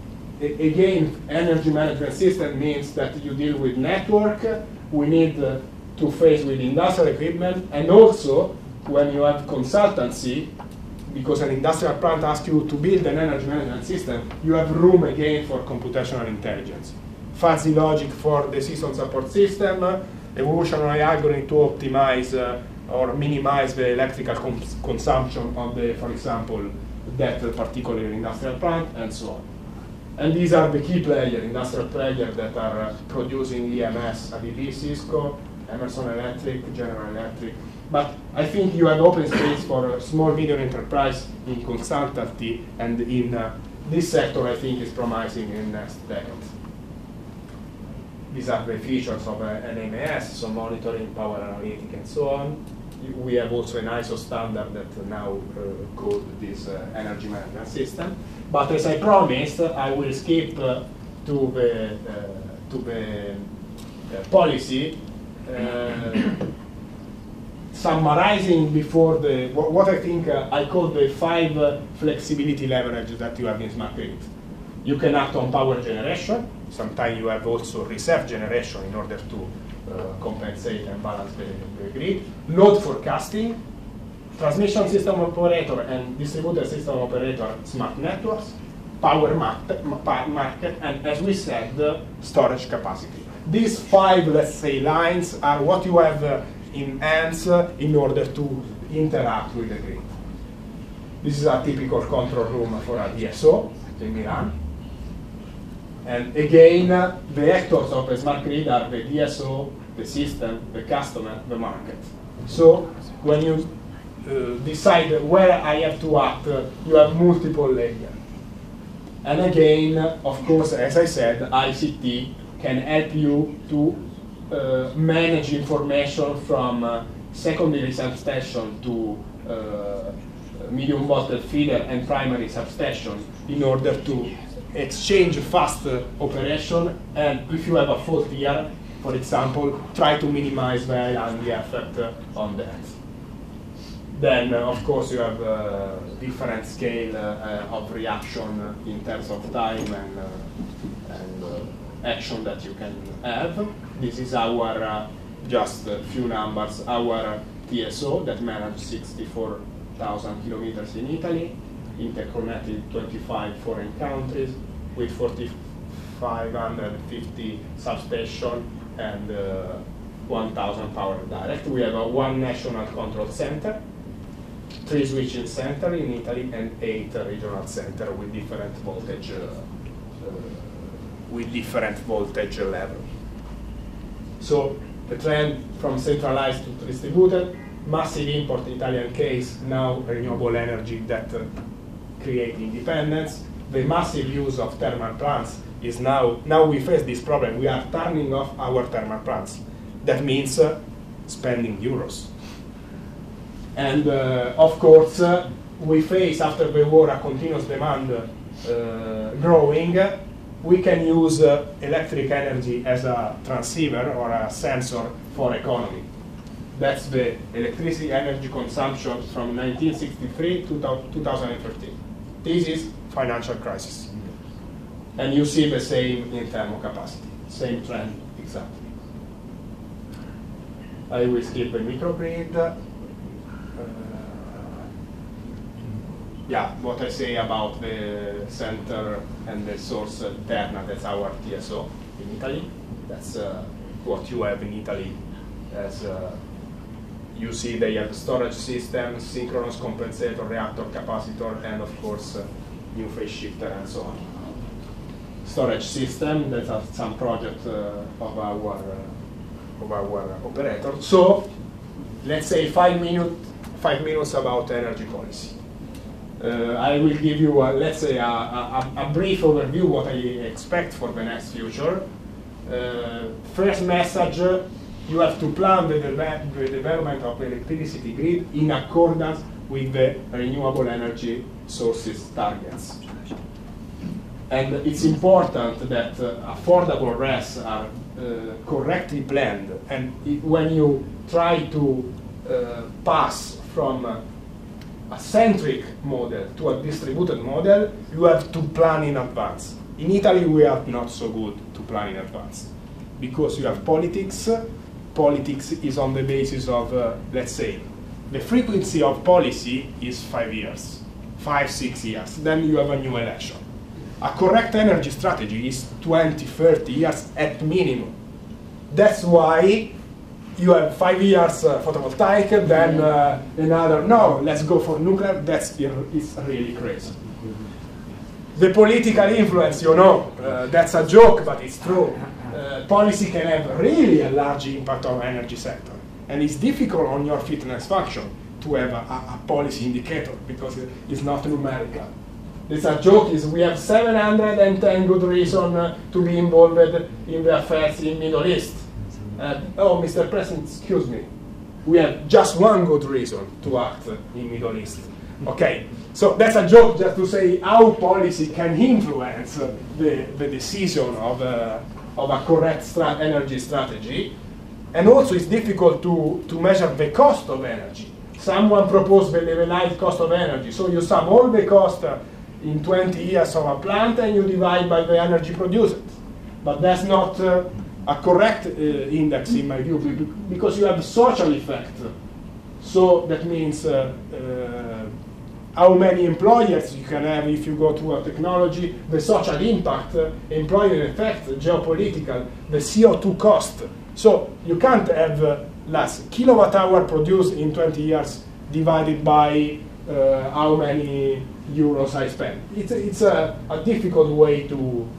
again, energy management system means that you deal with network. We need uh, to face with industrial equipment, and also when you have consultancy, because an industrial plant asks you to build an energy management system, you have room again for computational intelligence. Fuzzy logic for decision support system, evolutionary algorithm to optimize uh, or minimize the electrical cons consumption of the, for example, that particular industrial plant, and so on. And these are the key players, industrial players that are uh, producing E M S, A B B, Cisco, Emerson Electric, General Electric. But I think you have open space for uh, small medium enterprise in consultancy, and in uh, this sector I think is promising in next decade. These are the features of uh, an M A S, so monitoring, power analytic, and so on. We have also an I S O standard that now uh, code this uh, energy management system. But as I promised, I will skip uh, to the uh, to the uh, policy. Uh, Summarizing before the what, what I think uh, I call the five uh, flexibility leverage that you have in smart grid. You can act on power generation. Sometimes you have also reserve generation in order to uh, compensate and balance the, the grid. Load forecasting, transmission system operator and distributed system operator smart networks, power market, market, and as we said, uh, storage capacity. These five, let's say, lines are what you have uh, in hands uh, in order to interact with the grid. This is a typical control room for a D S O in Milan. And again, uh, the actors of a smart grid are the D S O, the system, the customer, the market. So when you uh, decide where I have to act, uh, you have multiple layers. And again, of course, as I said, I C T can help you to uh, manage information from uh, secondary substation to uh, medium voltage feeder and primary substation in order to exchange fast uh, operation, and if you have a fault here, for example, try to minimize the island effect uh, on that. Then, uh, of course, you have uh, different scale uh, uh, of reaction in terms of time and, uh, and uh, action that you can have. This is our, uh, just a few numbers, our T S O that managed sixty-four thousand kilometers in Italy, interconnected twenty-five foreign countries with four thousand five hundred fifty substations and uh, one thousand power direct. We have a one national control center. three switching center in Italy and eight uh, regional center with different voltage, uh, uh, with different voltage level. So the trend from centralized to distributed, massive import in Italian case, now renewable energy that uh, create independence. The massive use of thermal plants is now, now we face this problem. We are turning off our thermal plants. That means uh, spending euros. And uh, of course, uh, we face after the war a continuous demand uh, growing. We can use uh, electric energy as a transceiver or a sensor for economy. That's the electricity energy consumption from nineteen sixty-three to two thousand thirteen. This is financial crisis. And you see the same in thermocapacity, same trend exactly. I will skip the microgrid. Uh, yeah, what I say about the center and the source uh, Terna, that's our T S O in Italy. That's uh, what you have in Italy as uh, you see they have storage system, synchronous compensator, reactor capacitor, and of course uh, new phase shifter and so on. Storage system, that are some project uh, of our uh, of our operator. So let's say five minutes five minutes about energy policy. Uh, I will give you a, let's say a, a, a brief overview what I expect for the next future. Uh, first message. Uh, You have to plan the, de the development of the electricity grid in accordance with the renewable energy sources targets. And it's important that uh, affordable R E S are uh, correctly planned. And it, when you try to uh, pass from uh, a centric model to a distributed model, you have to plan in advance. In Italy, we are not so good to plan in advance because you have politics. Politics is on the basis of, uh, let's say, the frequency of policy is five years, five, six years. Then you have a new election. A correct energy strategy is twenty, thirty years at minimum. That's why you have five years uh, photovoltaic, then uh, another, no, let's go for nuclear. That's it's really crazy. The political influence, you know, uh, that's a joke, but it's true. Uh, policy can have really a large impact on energy sector. And it's difficult on your fitness function to have a, a, a policy indicator because it's not numerical. It's a joke is we have seven hundred ten good reasons uh, to be involved in the affairs in Middle East. Uh, oh, Mister President, excuse me. We have just one good reason to act in Middle East. Okay, so that's a joke just to say how policy can influence uh, the, the decision of uh, of a correct strat energy strategy. And also it's difficult to, to measure the cost of energy. Someone proposed the levelized cost of energy. So you sum all the cost uh, in twenty years of a plant and you divide by the energy produced. But that's not uh, a correct uh, index in my view because you have social effect. So that means uh, uh, how many employers you can have if you go to a technology, the social impact, uh, employment effect, geopolitical, the C O two cost. So you can't have uh, less kilowatt hour produced in twenty years divided by uh, how many euros I spend. It's, it's a, a difficult way to,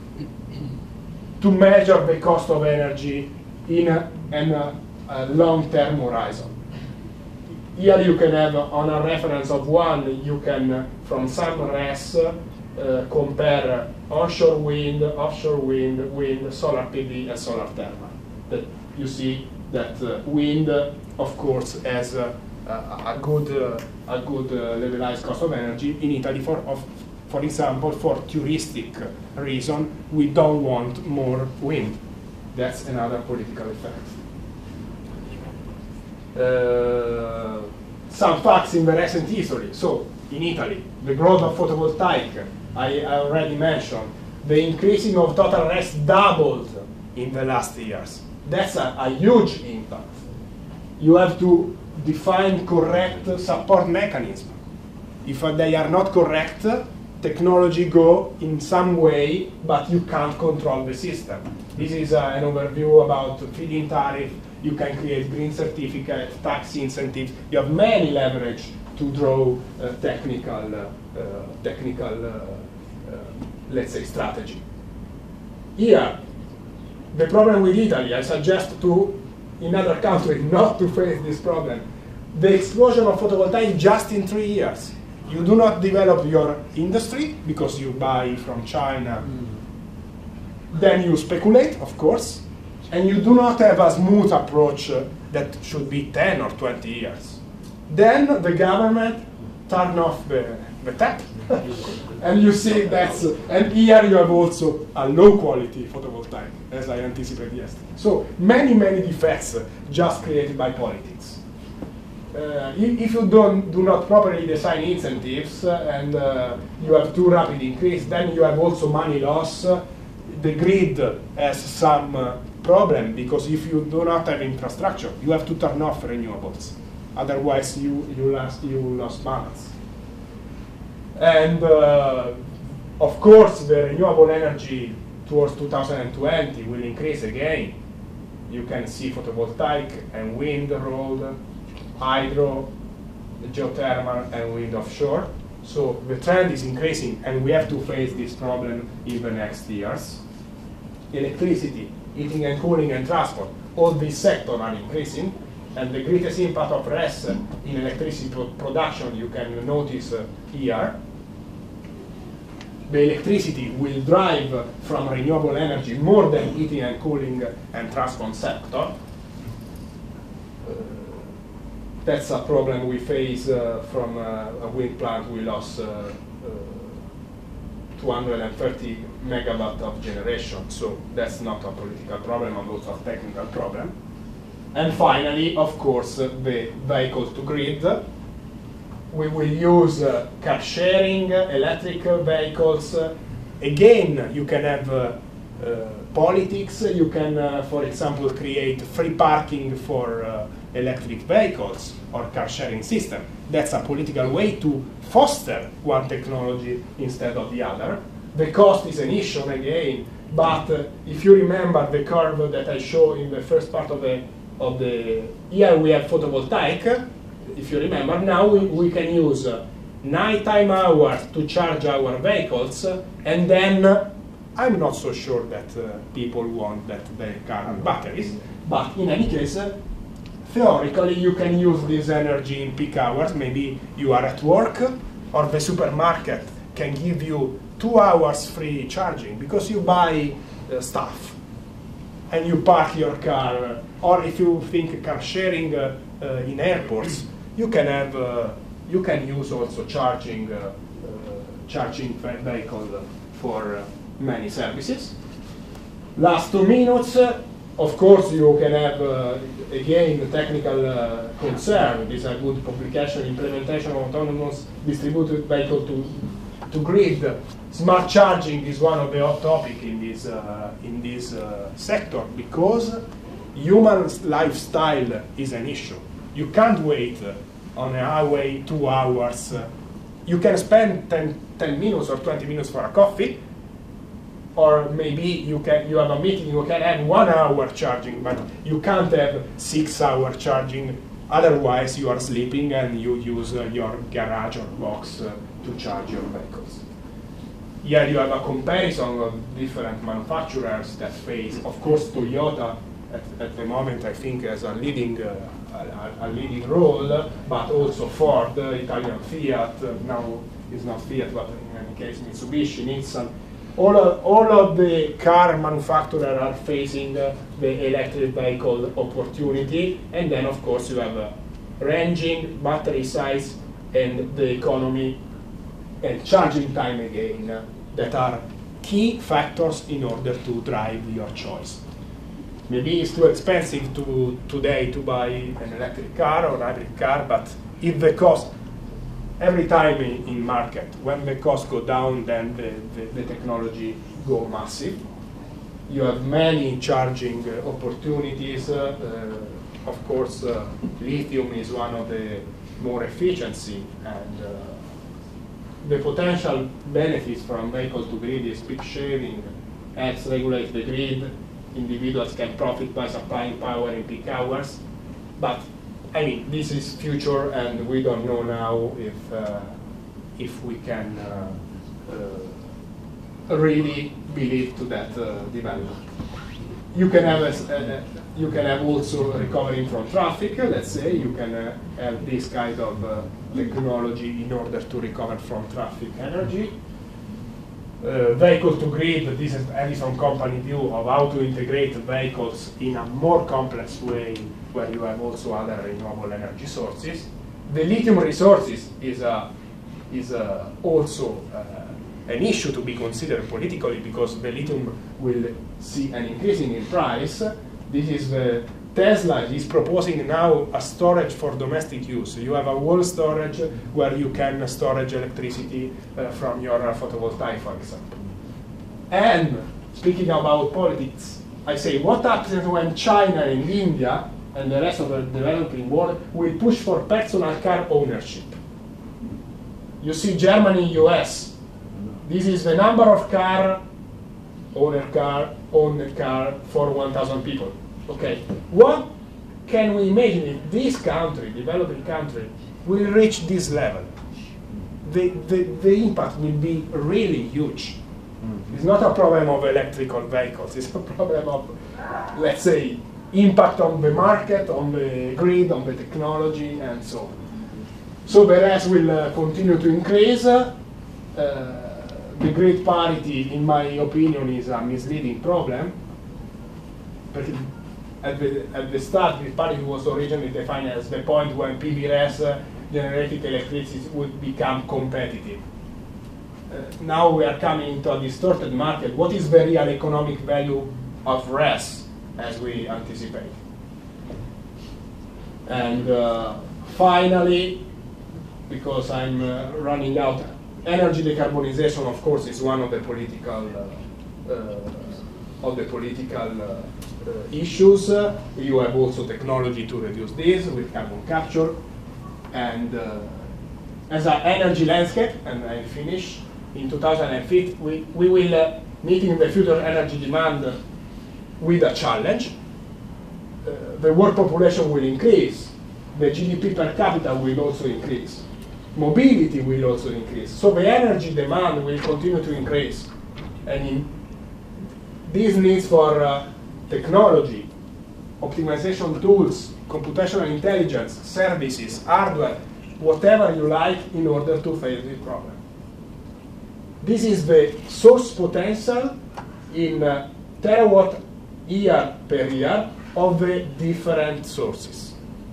to measure the cost of energy in a, in a, a long-term horizon. Here you can have, uh, on a reference of one, you can, uh, from some R E S, uh, compare uh, onshore wind, offshore wind, wind, solar P V, and solar thermal. That you see that uh, wind, uh, of course, has uh, a, a good, uh, a good uh, levelized cost of energy. In Italy, for, of, for example, for touristic reason, we don't want more wind. That's another political effect. Uh, some facts in the recent history. So, in Italy, the growth of photovoltaic, I, I already mentioned. The increasing of total R E S doubled in the last years. That's a, a huge impact. You have to define correct support mechanism. If uh, they are not correct, technology go in some way, but you can't control the system. This is uh, an overview about feed-in tariff. You can create green certificate, tax incentives. You have many leverage to draw a technical, uh, uh, technical uh, uh, let's say, strategy. Here, the problem with Italy, I suggest to, in other countries, not to face this problem. The explosion of photovoltaic just in three years. You do not develop your industry because you buy from China. Mm. Then you speculate, of course, and you do not have a smooth approach uh, that should be ten or twenty years. Then the government turn off the, the tap, and you see that's, uh, and here you have also a low quality photovoltaic, as I anticipated yesterday. So many, many defects uh, just created by politics. Uh, if, if you don't, do not properly design incentives uh, and uh, you have too rapid increase, then you have also money loss. Uh, the grid has some uh, problem because if you do not have infrastructure, you have to turn off renewables. Otherwise, you you lost you lost balance. And uh, of course, the renewable energy towards two thousand twenty will increase again. You can see photovoltaic and wind rolled, hydro, geothermal, and wind offshore. So the trend is increasing, and we have to face this problem in the next years. Electricity, heating and cooling, and transport, all these sectors are increasing, and the greatest impact of R E S in electricity pro production you can notice uh, here. The electricity will drive from renewable energy more than heating and cooling and transport sector. Uh, that's a problem we face uh, from uh, a wind plant. We lost uh, uh, two hundred thirty megawatt of generation, so that's not a political problem, but also a technical problem. And finally, of course, uh, the vehicle to grid. We will use uh, car sharing, uh, electric uh, vehicles. Uh, again, you can have uh, uh, politics. You can, uh, for example, create free parking for uh, electric vehicles or car sharing system. That's a political way to foster one technology instead of the other. The cost is an issue again, but uh, if you remember the curve that I showed in the first part of the, of the here we have photovoltaic. If you remember, now we, we can use uh, nighttime hours to charge our vehicles, uh, and then uh, I'm not so sure that uh, people want that their car have batteries, but in any case, uh, theoretically you can use this energy in peak hours. Maybe you are at work, or the supermarket can give you two hours free charging because you buy uh, stuff and you park your car, uh, or if you think car sharing uh, uh, in airports, you can have, uh, you can use also charging, uh, uh, charging vehicle for uh, many services. Last two minutes, uh, of course, you can have uh, again the technical uh, concern. This is a good publication, implementation of autonomous distributed vehicle to to grid. Smart charging is one of the hot topics in this uh, in this uh, sector because human lifestyle is an issue. You can't wait uh, on a highway two hours. Uh, you can spend ten, ten minutes or twenty minutes for a coffee, or maybe you can you have a meeting. You can have one hour charging, but you can't have six hour charging. Otherwise, you are sleeping and you use uh, your garage or box uh, to charge your vehicles. Here you have a comparison of different manufacturers that face, of course, Toyota at, at the moment I think has a leading uh, a, a leading role, but also Ford, uh, Italian Fiat, uh, now it's not Fiat, but in any case Mitsubishi, Nissan. All of, all of the car manufacturers are facing uh, the electric vehicle opportunity, and then of course you have uh, ranging, battery size, and the economy and charging time again uh, that are key factors in order to drive your choice. Maybe it's too expensive to today to buy an electric car or hybrid car, but if the cost, every time in, in market, when the costs go down, then the, the, the technology go massive. You have many charging uh, opportunities. Uh, uh, of course, uh, lithium is one of the more efficiency, and uh, the potential benefits from vehicle to grid is peak shaving, helps regulate the grid. Individuals can profit by supplying power in peak hours, but I mean, this is future, and we don't know now if uh, if we can uh, uh, really believe to that uh, development. You can have a, uh, you can have also recovering from traffic. Let's say you can uh, have this kind of uh, technology in order to recover from traffic energy. Uh, vehicle to grid, this is Edison company view of how to integrate vehicles in a more complex way where you have also other renewable energy sources. The lithium resources is, a, is a also uh, an issue to be considered politically, because the lithium will see an increasing in price. This is the Tesla is proposing now a storage for domestic use. You have a wall storage where you can storage electricity uh, from your uh, photovoltaic, for example. And speaking about politics, I say, what happens when China and India and the rest of the developing world will push for personal car ownership? You see Germany, U S. This is the number of car, owner car, owned car for one thousand people. Okay, what can we imagine if this country, developing country, will reach this level? The, the, the impact will be really huge. Mm-hmm. It's not a problem of electrical vehicles, it's a problem of, let's say, impact on the market, on the grid, on the technology, and so on. So the rest will uh, continue to increase. Uh, the grid parity, in my opinion, is a misleading problem. But it, At the, at the start, the parity was originally defined as the point when P V R S uh, generated electricity would become competitive. Uh, now we are coming into a distorted market. What is the real economic value of R E S, as we anticipate? And uh, finally, because I'm uh, running out, energy decarbonization, of course, is one of the political uh, uh, of the political uh, Uh, issues. Uh, you have also technology to reduce this with carbon capture. And uh, as an energy landscape, and I finish, in two thousand fifty, we, we will uh, meeting the future energy demand uh, with a challenge. Uh, the world population will increase. The G D P per capita will also increase. Mobility will also increase. So the energy demand will continue to increase. And in these needs for uh, technology, optimization tools, computational intelligence, services, hardware, whatever you like in order to face this problem. This is the source potential in uh, terawatt year per year of the different sources.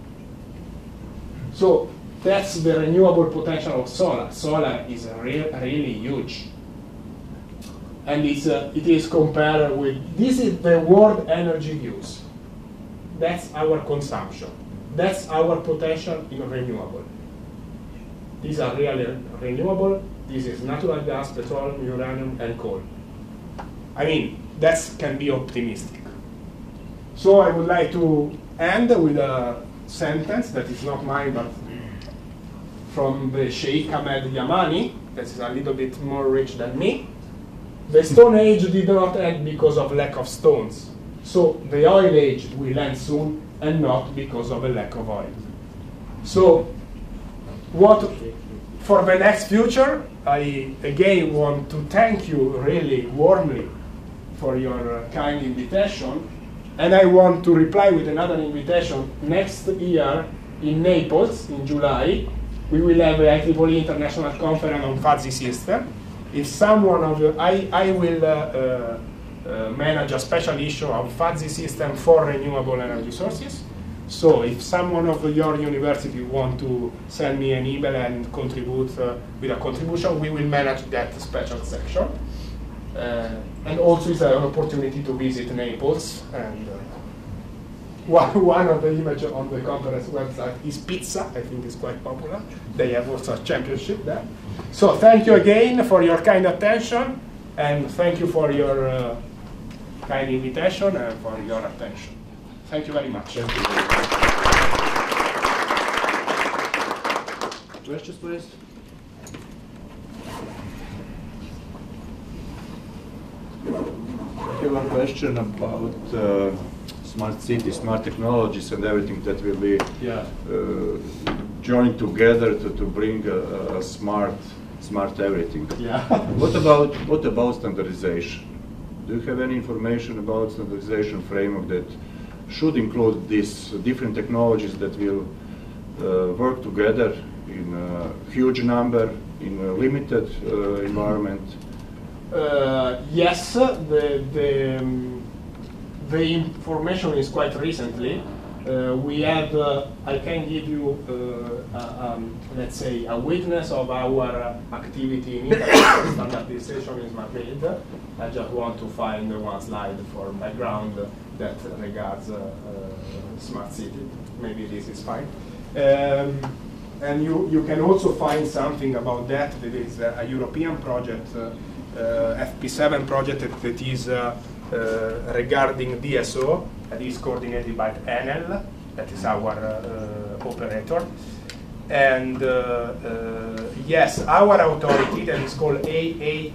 So that's the renewable potential of solar. Solar is re really huge. And it's, uh, it is compared with, this is the world energy use. That's our consumption. That's our potential in renewable. These are really renewable. This is natural gas, petroleum, uranium, and coal. I mean, that can be optimistic. So I would like to end with a sentence that is not mine, but from the Sheikh Ahmed Yamani, that is a little bit more rich than me. The Stone Age did not end because of lack of stones. So the Oil Age will end soon, and not because of a lack of oil. So what for the next future, I again want to thank you really warmly for your uh, kind invitation. And I want to reply with another invitation. Next year in Naples, in July, we will have a I triple E International Conference on fuzzy system. If someone of you, I, I will uh, uh, uh, manage a special issue of fuzzy system for renewable energy sources. So if someone of your university want to send me an email and contribute uh, with a contribution, we will manage that special section. Uh, and also it's an opportunity to visit Naples. And uh, one, one of the images on the conference website is pizza. I think it's quite popular. They have also a championship there. So thank you again for your kind attention, and thank you for your uh, kind invitation and for your attention. Thank you very much. Thank you. Questions, please? I have one question about uh, smart cities, smart technologies, and everything that will be Yeah. uh, joined together to, to bring a, a smart, smart everything. Yeah. What about what about standardization? Do you have any information about standardization framework that should include these different technologies that will uh, work together in a huge number, in a limited uh, environment? Uh, yes, the, the, um, the information is quite recently. Uh, we have, uh, I can give you, uh, uh, um, let's say, a witness of our uh, activity in Italy. Standardization is my field. I just want to find one slide for background that regards uh, uh, smart city. Maybe this is fine. Um, and you, you can also find something about that. That is a, a European project, uh, uh, F P seven project that, that is uh, uh, regarding D S O. That is coordinated by Enel, that is our uh, operator. And uh, uh, yes, our authority, that is called A E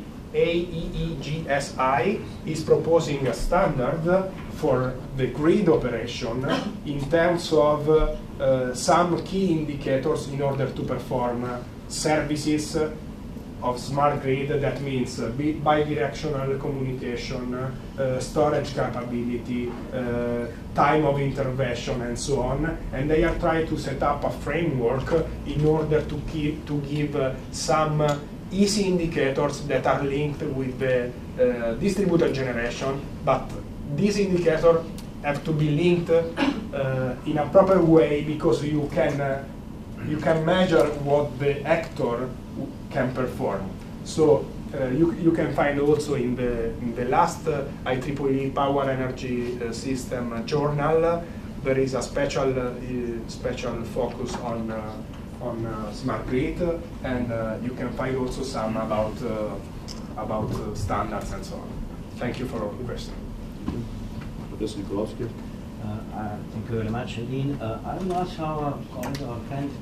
E G S I, is proposing a standard for the grid operation in terms of uh, uh, some key indicators in order to perform uh, services of smart grid. That means uh, bidirectional communication, uh, storage capability, uh, time of intervention, and so on. And they are trying to set up a framework in order to keep to give uh, some uh, easy indicators that are linked with the uh, distributed generation, but these indicators have to be linked uh, in a proper way, because you can uh, you can measure what the actor can perform. So uh, you, you can find also in the, in the last uh, I triple E Power Energy uh, System uh, journal, uh, there is a special, uh, special focus on, uh, on uh, smart grid, and uh, you can find also some about, uh, about uh, standards and so on. Thank you for the question. Professor Nikolowski. Uh, uh, thank you very much, Dean. Uh, I will ask our colleague, our friend,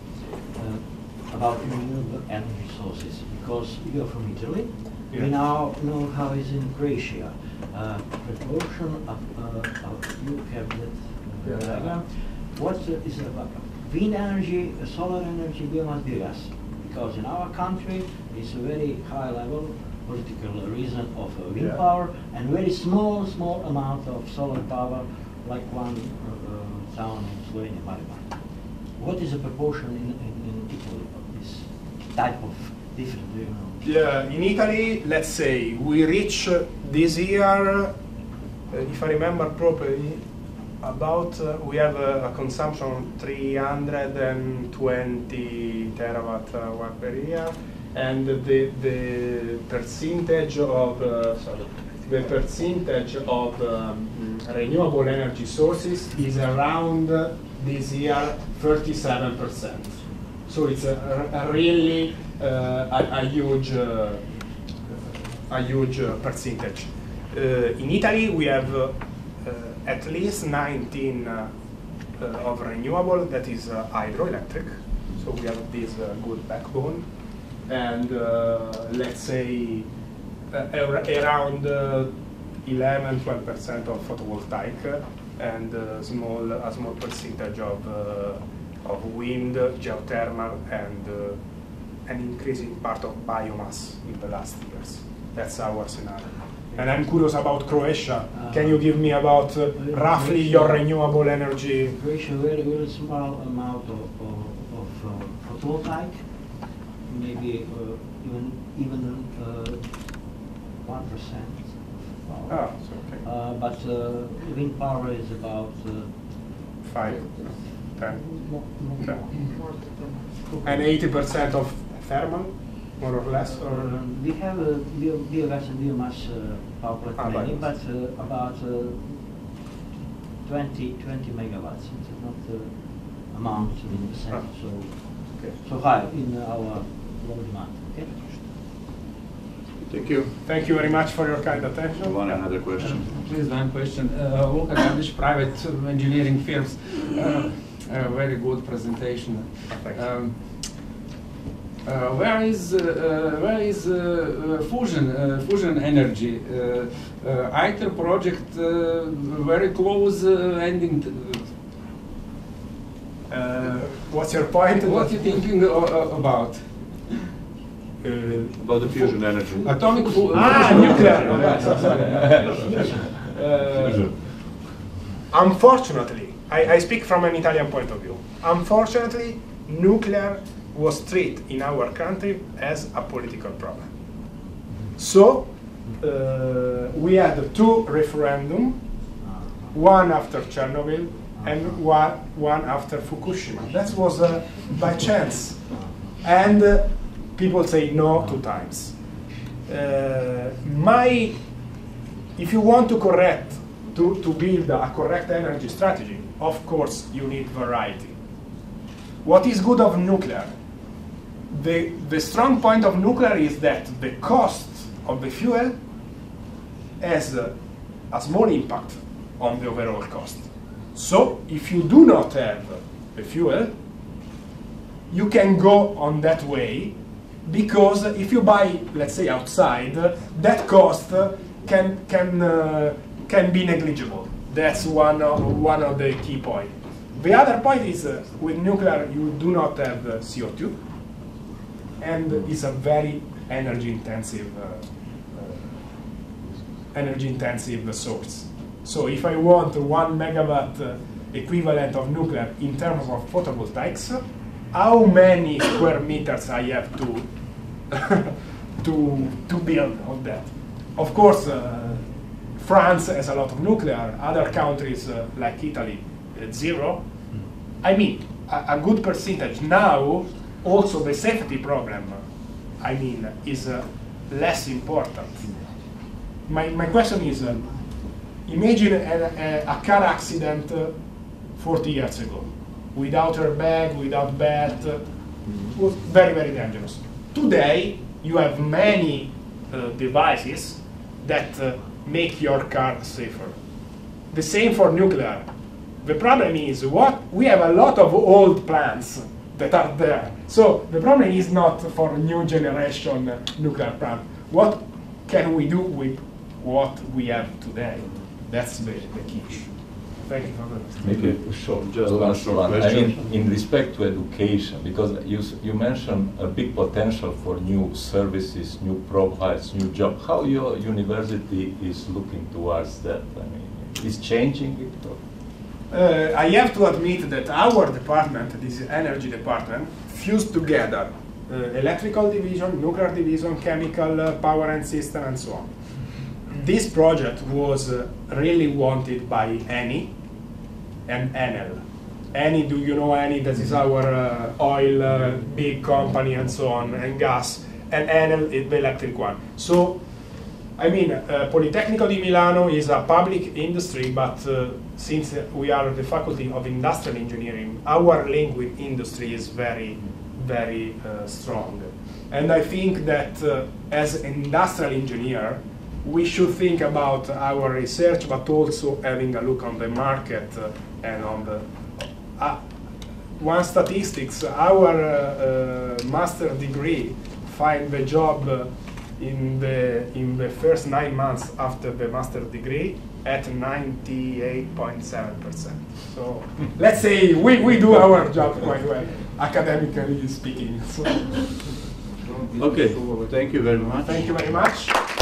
uh, about renewable energy sources, because you are from Italy. Yeah. We now know how it is in Croatia. Uh, proportion of, uh, of you have that uh, Yeah. diagram. What uh, is about wind energy, uh, solar energy, biomass, biogas? Because in our country it's a very high level political reason of uh, wind Yeah. power, and very small, small amount of solar power, like one uh, town in Slovenia, Maribor. What is the proportion in, in, in Italy of this type of different, do you know? Yeah, in Italy, let's say, we reach uh, this year, uh, if I remember properly, about, uh, we have a, a consumption of three hundred twenty terawatt hour per year, and the, the percentage of, uh, sorry, the percentage of um, renewable energy sources is around uh, this year thirty-seven percent. So it's a, a really uh, a, a huge, uh, a huge uh, percentage. Uh, in Italy, we have uh, uh, at least nineteen uh, uh, of renewable, that is uh, hydroelectric. So we have this uh, good backbone, and uh, let's say uh, ar around uh, eleven to twelve percent of photovoltaic, and uh, small a small percentage of uh, of wind, geothermal, and uh, an increasing part of biomass in the last years. That's our scenario. And I'm curious about Croatia. Uh, Can you give me about uh, roughly your renewable energy? Croatia, very, very small amount of, of, of uh, photovoltaic, maybe uh, even even uh, one percent. Ah, so okay. Uh, but uh, wind power is about uh, Five, ten, mo- mo- ten. more. And eighty percent of thermal, more or less? Or Uh, we have a bio, biogas and biomass uh, power plant Ah, many, biomass. but uh, about uh, twenty, twenty megawatts. It's not uh, amount in percent, Ah. so okay. so high in our low demand. Okay. Thank you. Thank you very much for your kind attention. One another question. Please, one question. Uh, Luka Gandic, private engineering firms. Uh, a very good presentation. Thank you. Um, Uh, where is uh, uh, where is uh, uh, fusion uh, fusion energy? Uh, uh, ITER project uh, very close uh, ending. T Uh, what's your point? what are you thinking uh, about? Uh, About the fusion energy. Atomic fu ah, fusion. nuclear. Okay, so sorry. Uh, unfortunately, I, I speak from an Italian point of view. Unfortunately, nuclear was treated in our country as a political problem. So uh, we had two referendums, one after Chernobyl and one, one after Fukushima. That was uh, by chance. And uh, people say no two times. Uh, my, if you want to correct, to, to build a correct energy strategy, of course you need variety. What is good of nuclear? The, the strong point of nuclear is that the cost of the fuel has a, a small impact on the overall cost. So if you do not have the fuel, you can go on that way, because if you buy, let's say, outside, that cost can, can, uh, can be negligible. That's one of, one of the key points. The other point is, uh, with nuclear, you do not have uh, C O two, and it's a very energy-intensive uh, uh, energy-intensive source. So if I want one megawatt uh, equivalent of nuclear in terms of photovoltaics, how many square meters I have to to to build on that? Of course, uh, France has a lot of nuclear. Other countries uh, like Italy, uh, zero. I mean, a, a good percentage. Now, also the safety problem, I mean, is uh, less important. My my question is, uh, imagine a, a, a car accident uh, forty years ago, without airbag, without belt, uh, was very, very dangerous. Today, you have many uh, devices that uh, make your car safer. The same for nuclear. The problem is, what we have a lot of old plants that are there. So the problem is not for new generation uh, nuclear plant. What can we do with what we have today? That's the, the key issue. Thank you for that. Maybe a short, Just one one short short one. I question. mean, in respect to education, because you s- you mentioned a big potential for new services, new profiles, new jobs. How your university is looking towards that? I mean, is changing it? Or? Uh, I have to admit that our department, this energy department, fused together uh, electrical division, nuclear division, chemical, uh, power and system, and so on. This project was uh, really wanted by Eni and Enel. Eni, do you know Eni? That is our uh, oil uh, big company and so on, and gas. And Enel is the electric one. So, I mean, uh, Politecnico di Milano is a public industry, but uh, since we are the Faculty of Industrial Engineering, our link with industry is very, very uh, strong. And I think that uh, as an industrial engineer, we should think about our research, but also having a look on the market uh, and on the uh, one statistics. Our uh, uh, master degree find the job uh, in the in the first nine months after the master degree at ninety-eight point seven percent. So let's say we, we do our job quite well, academically speaking. So, Okay, thank you very much. thank you very much.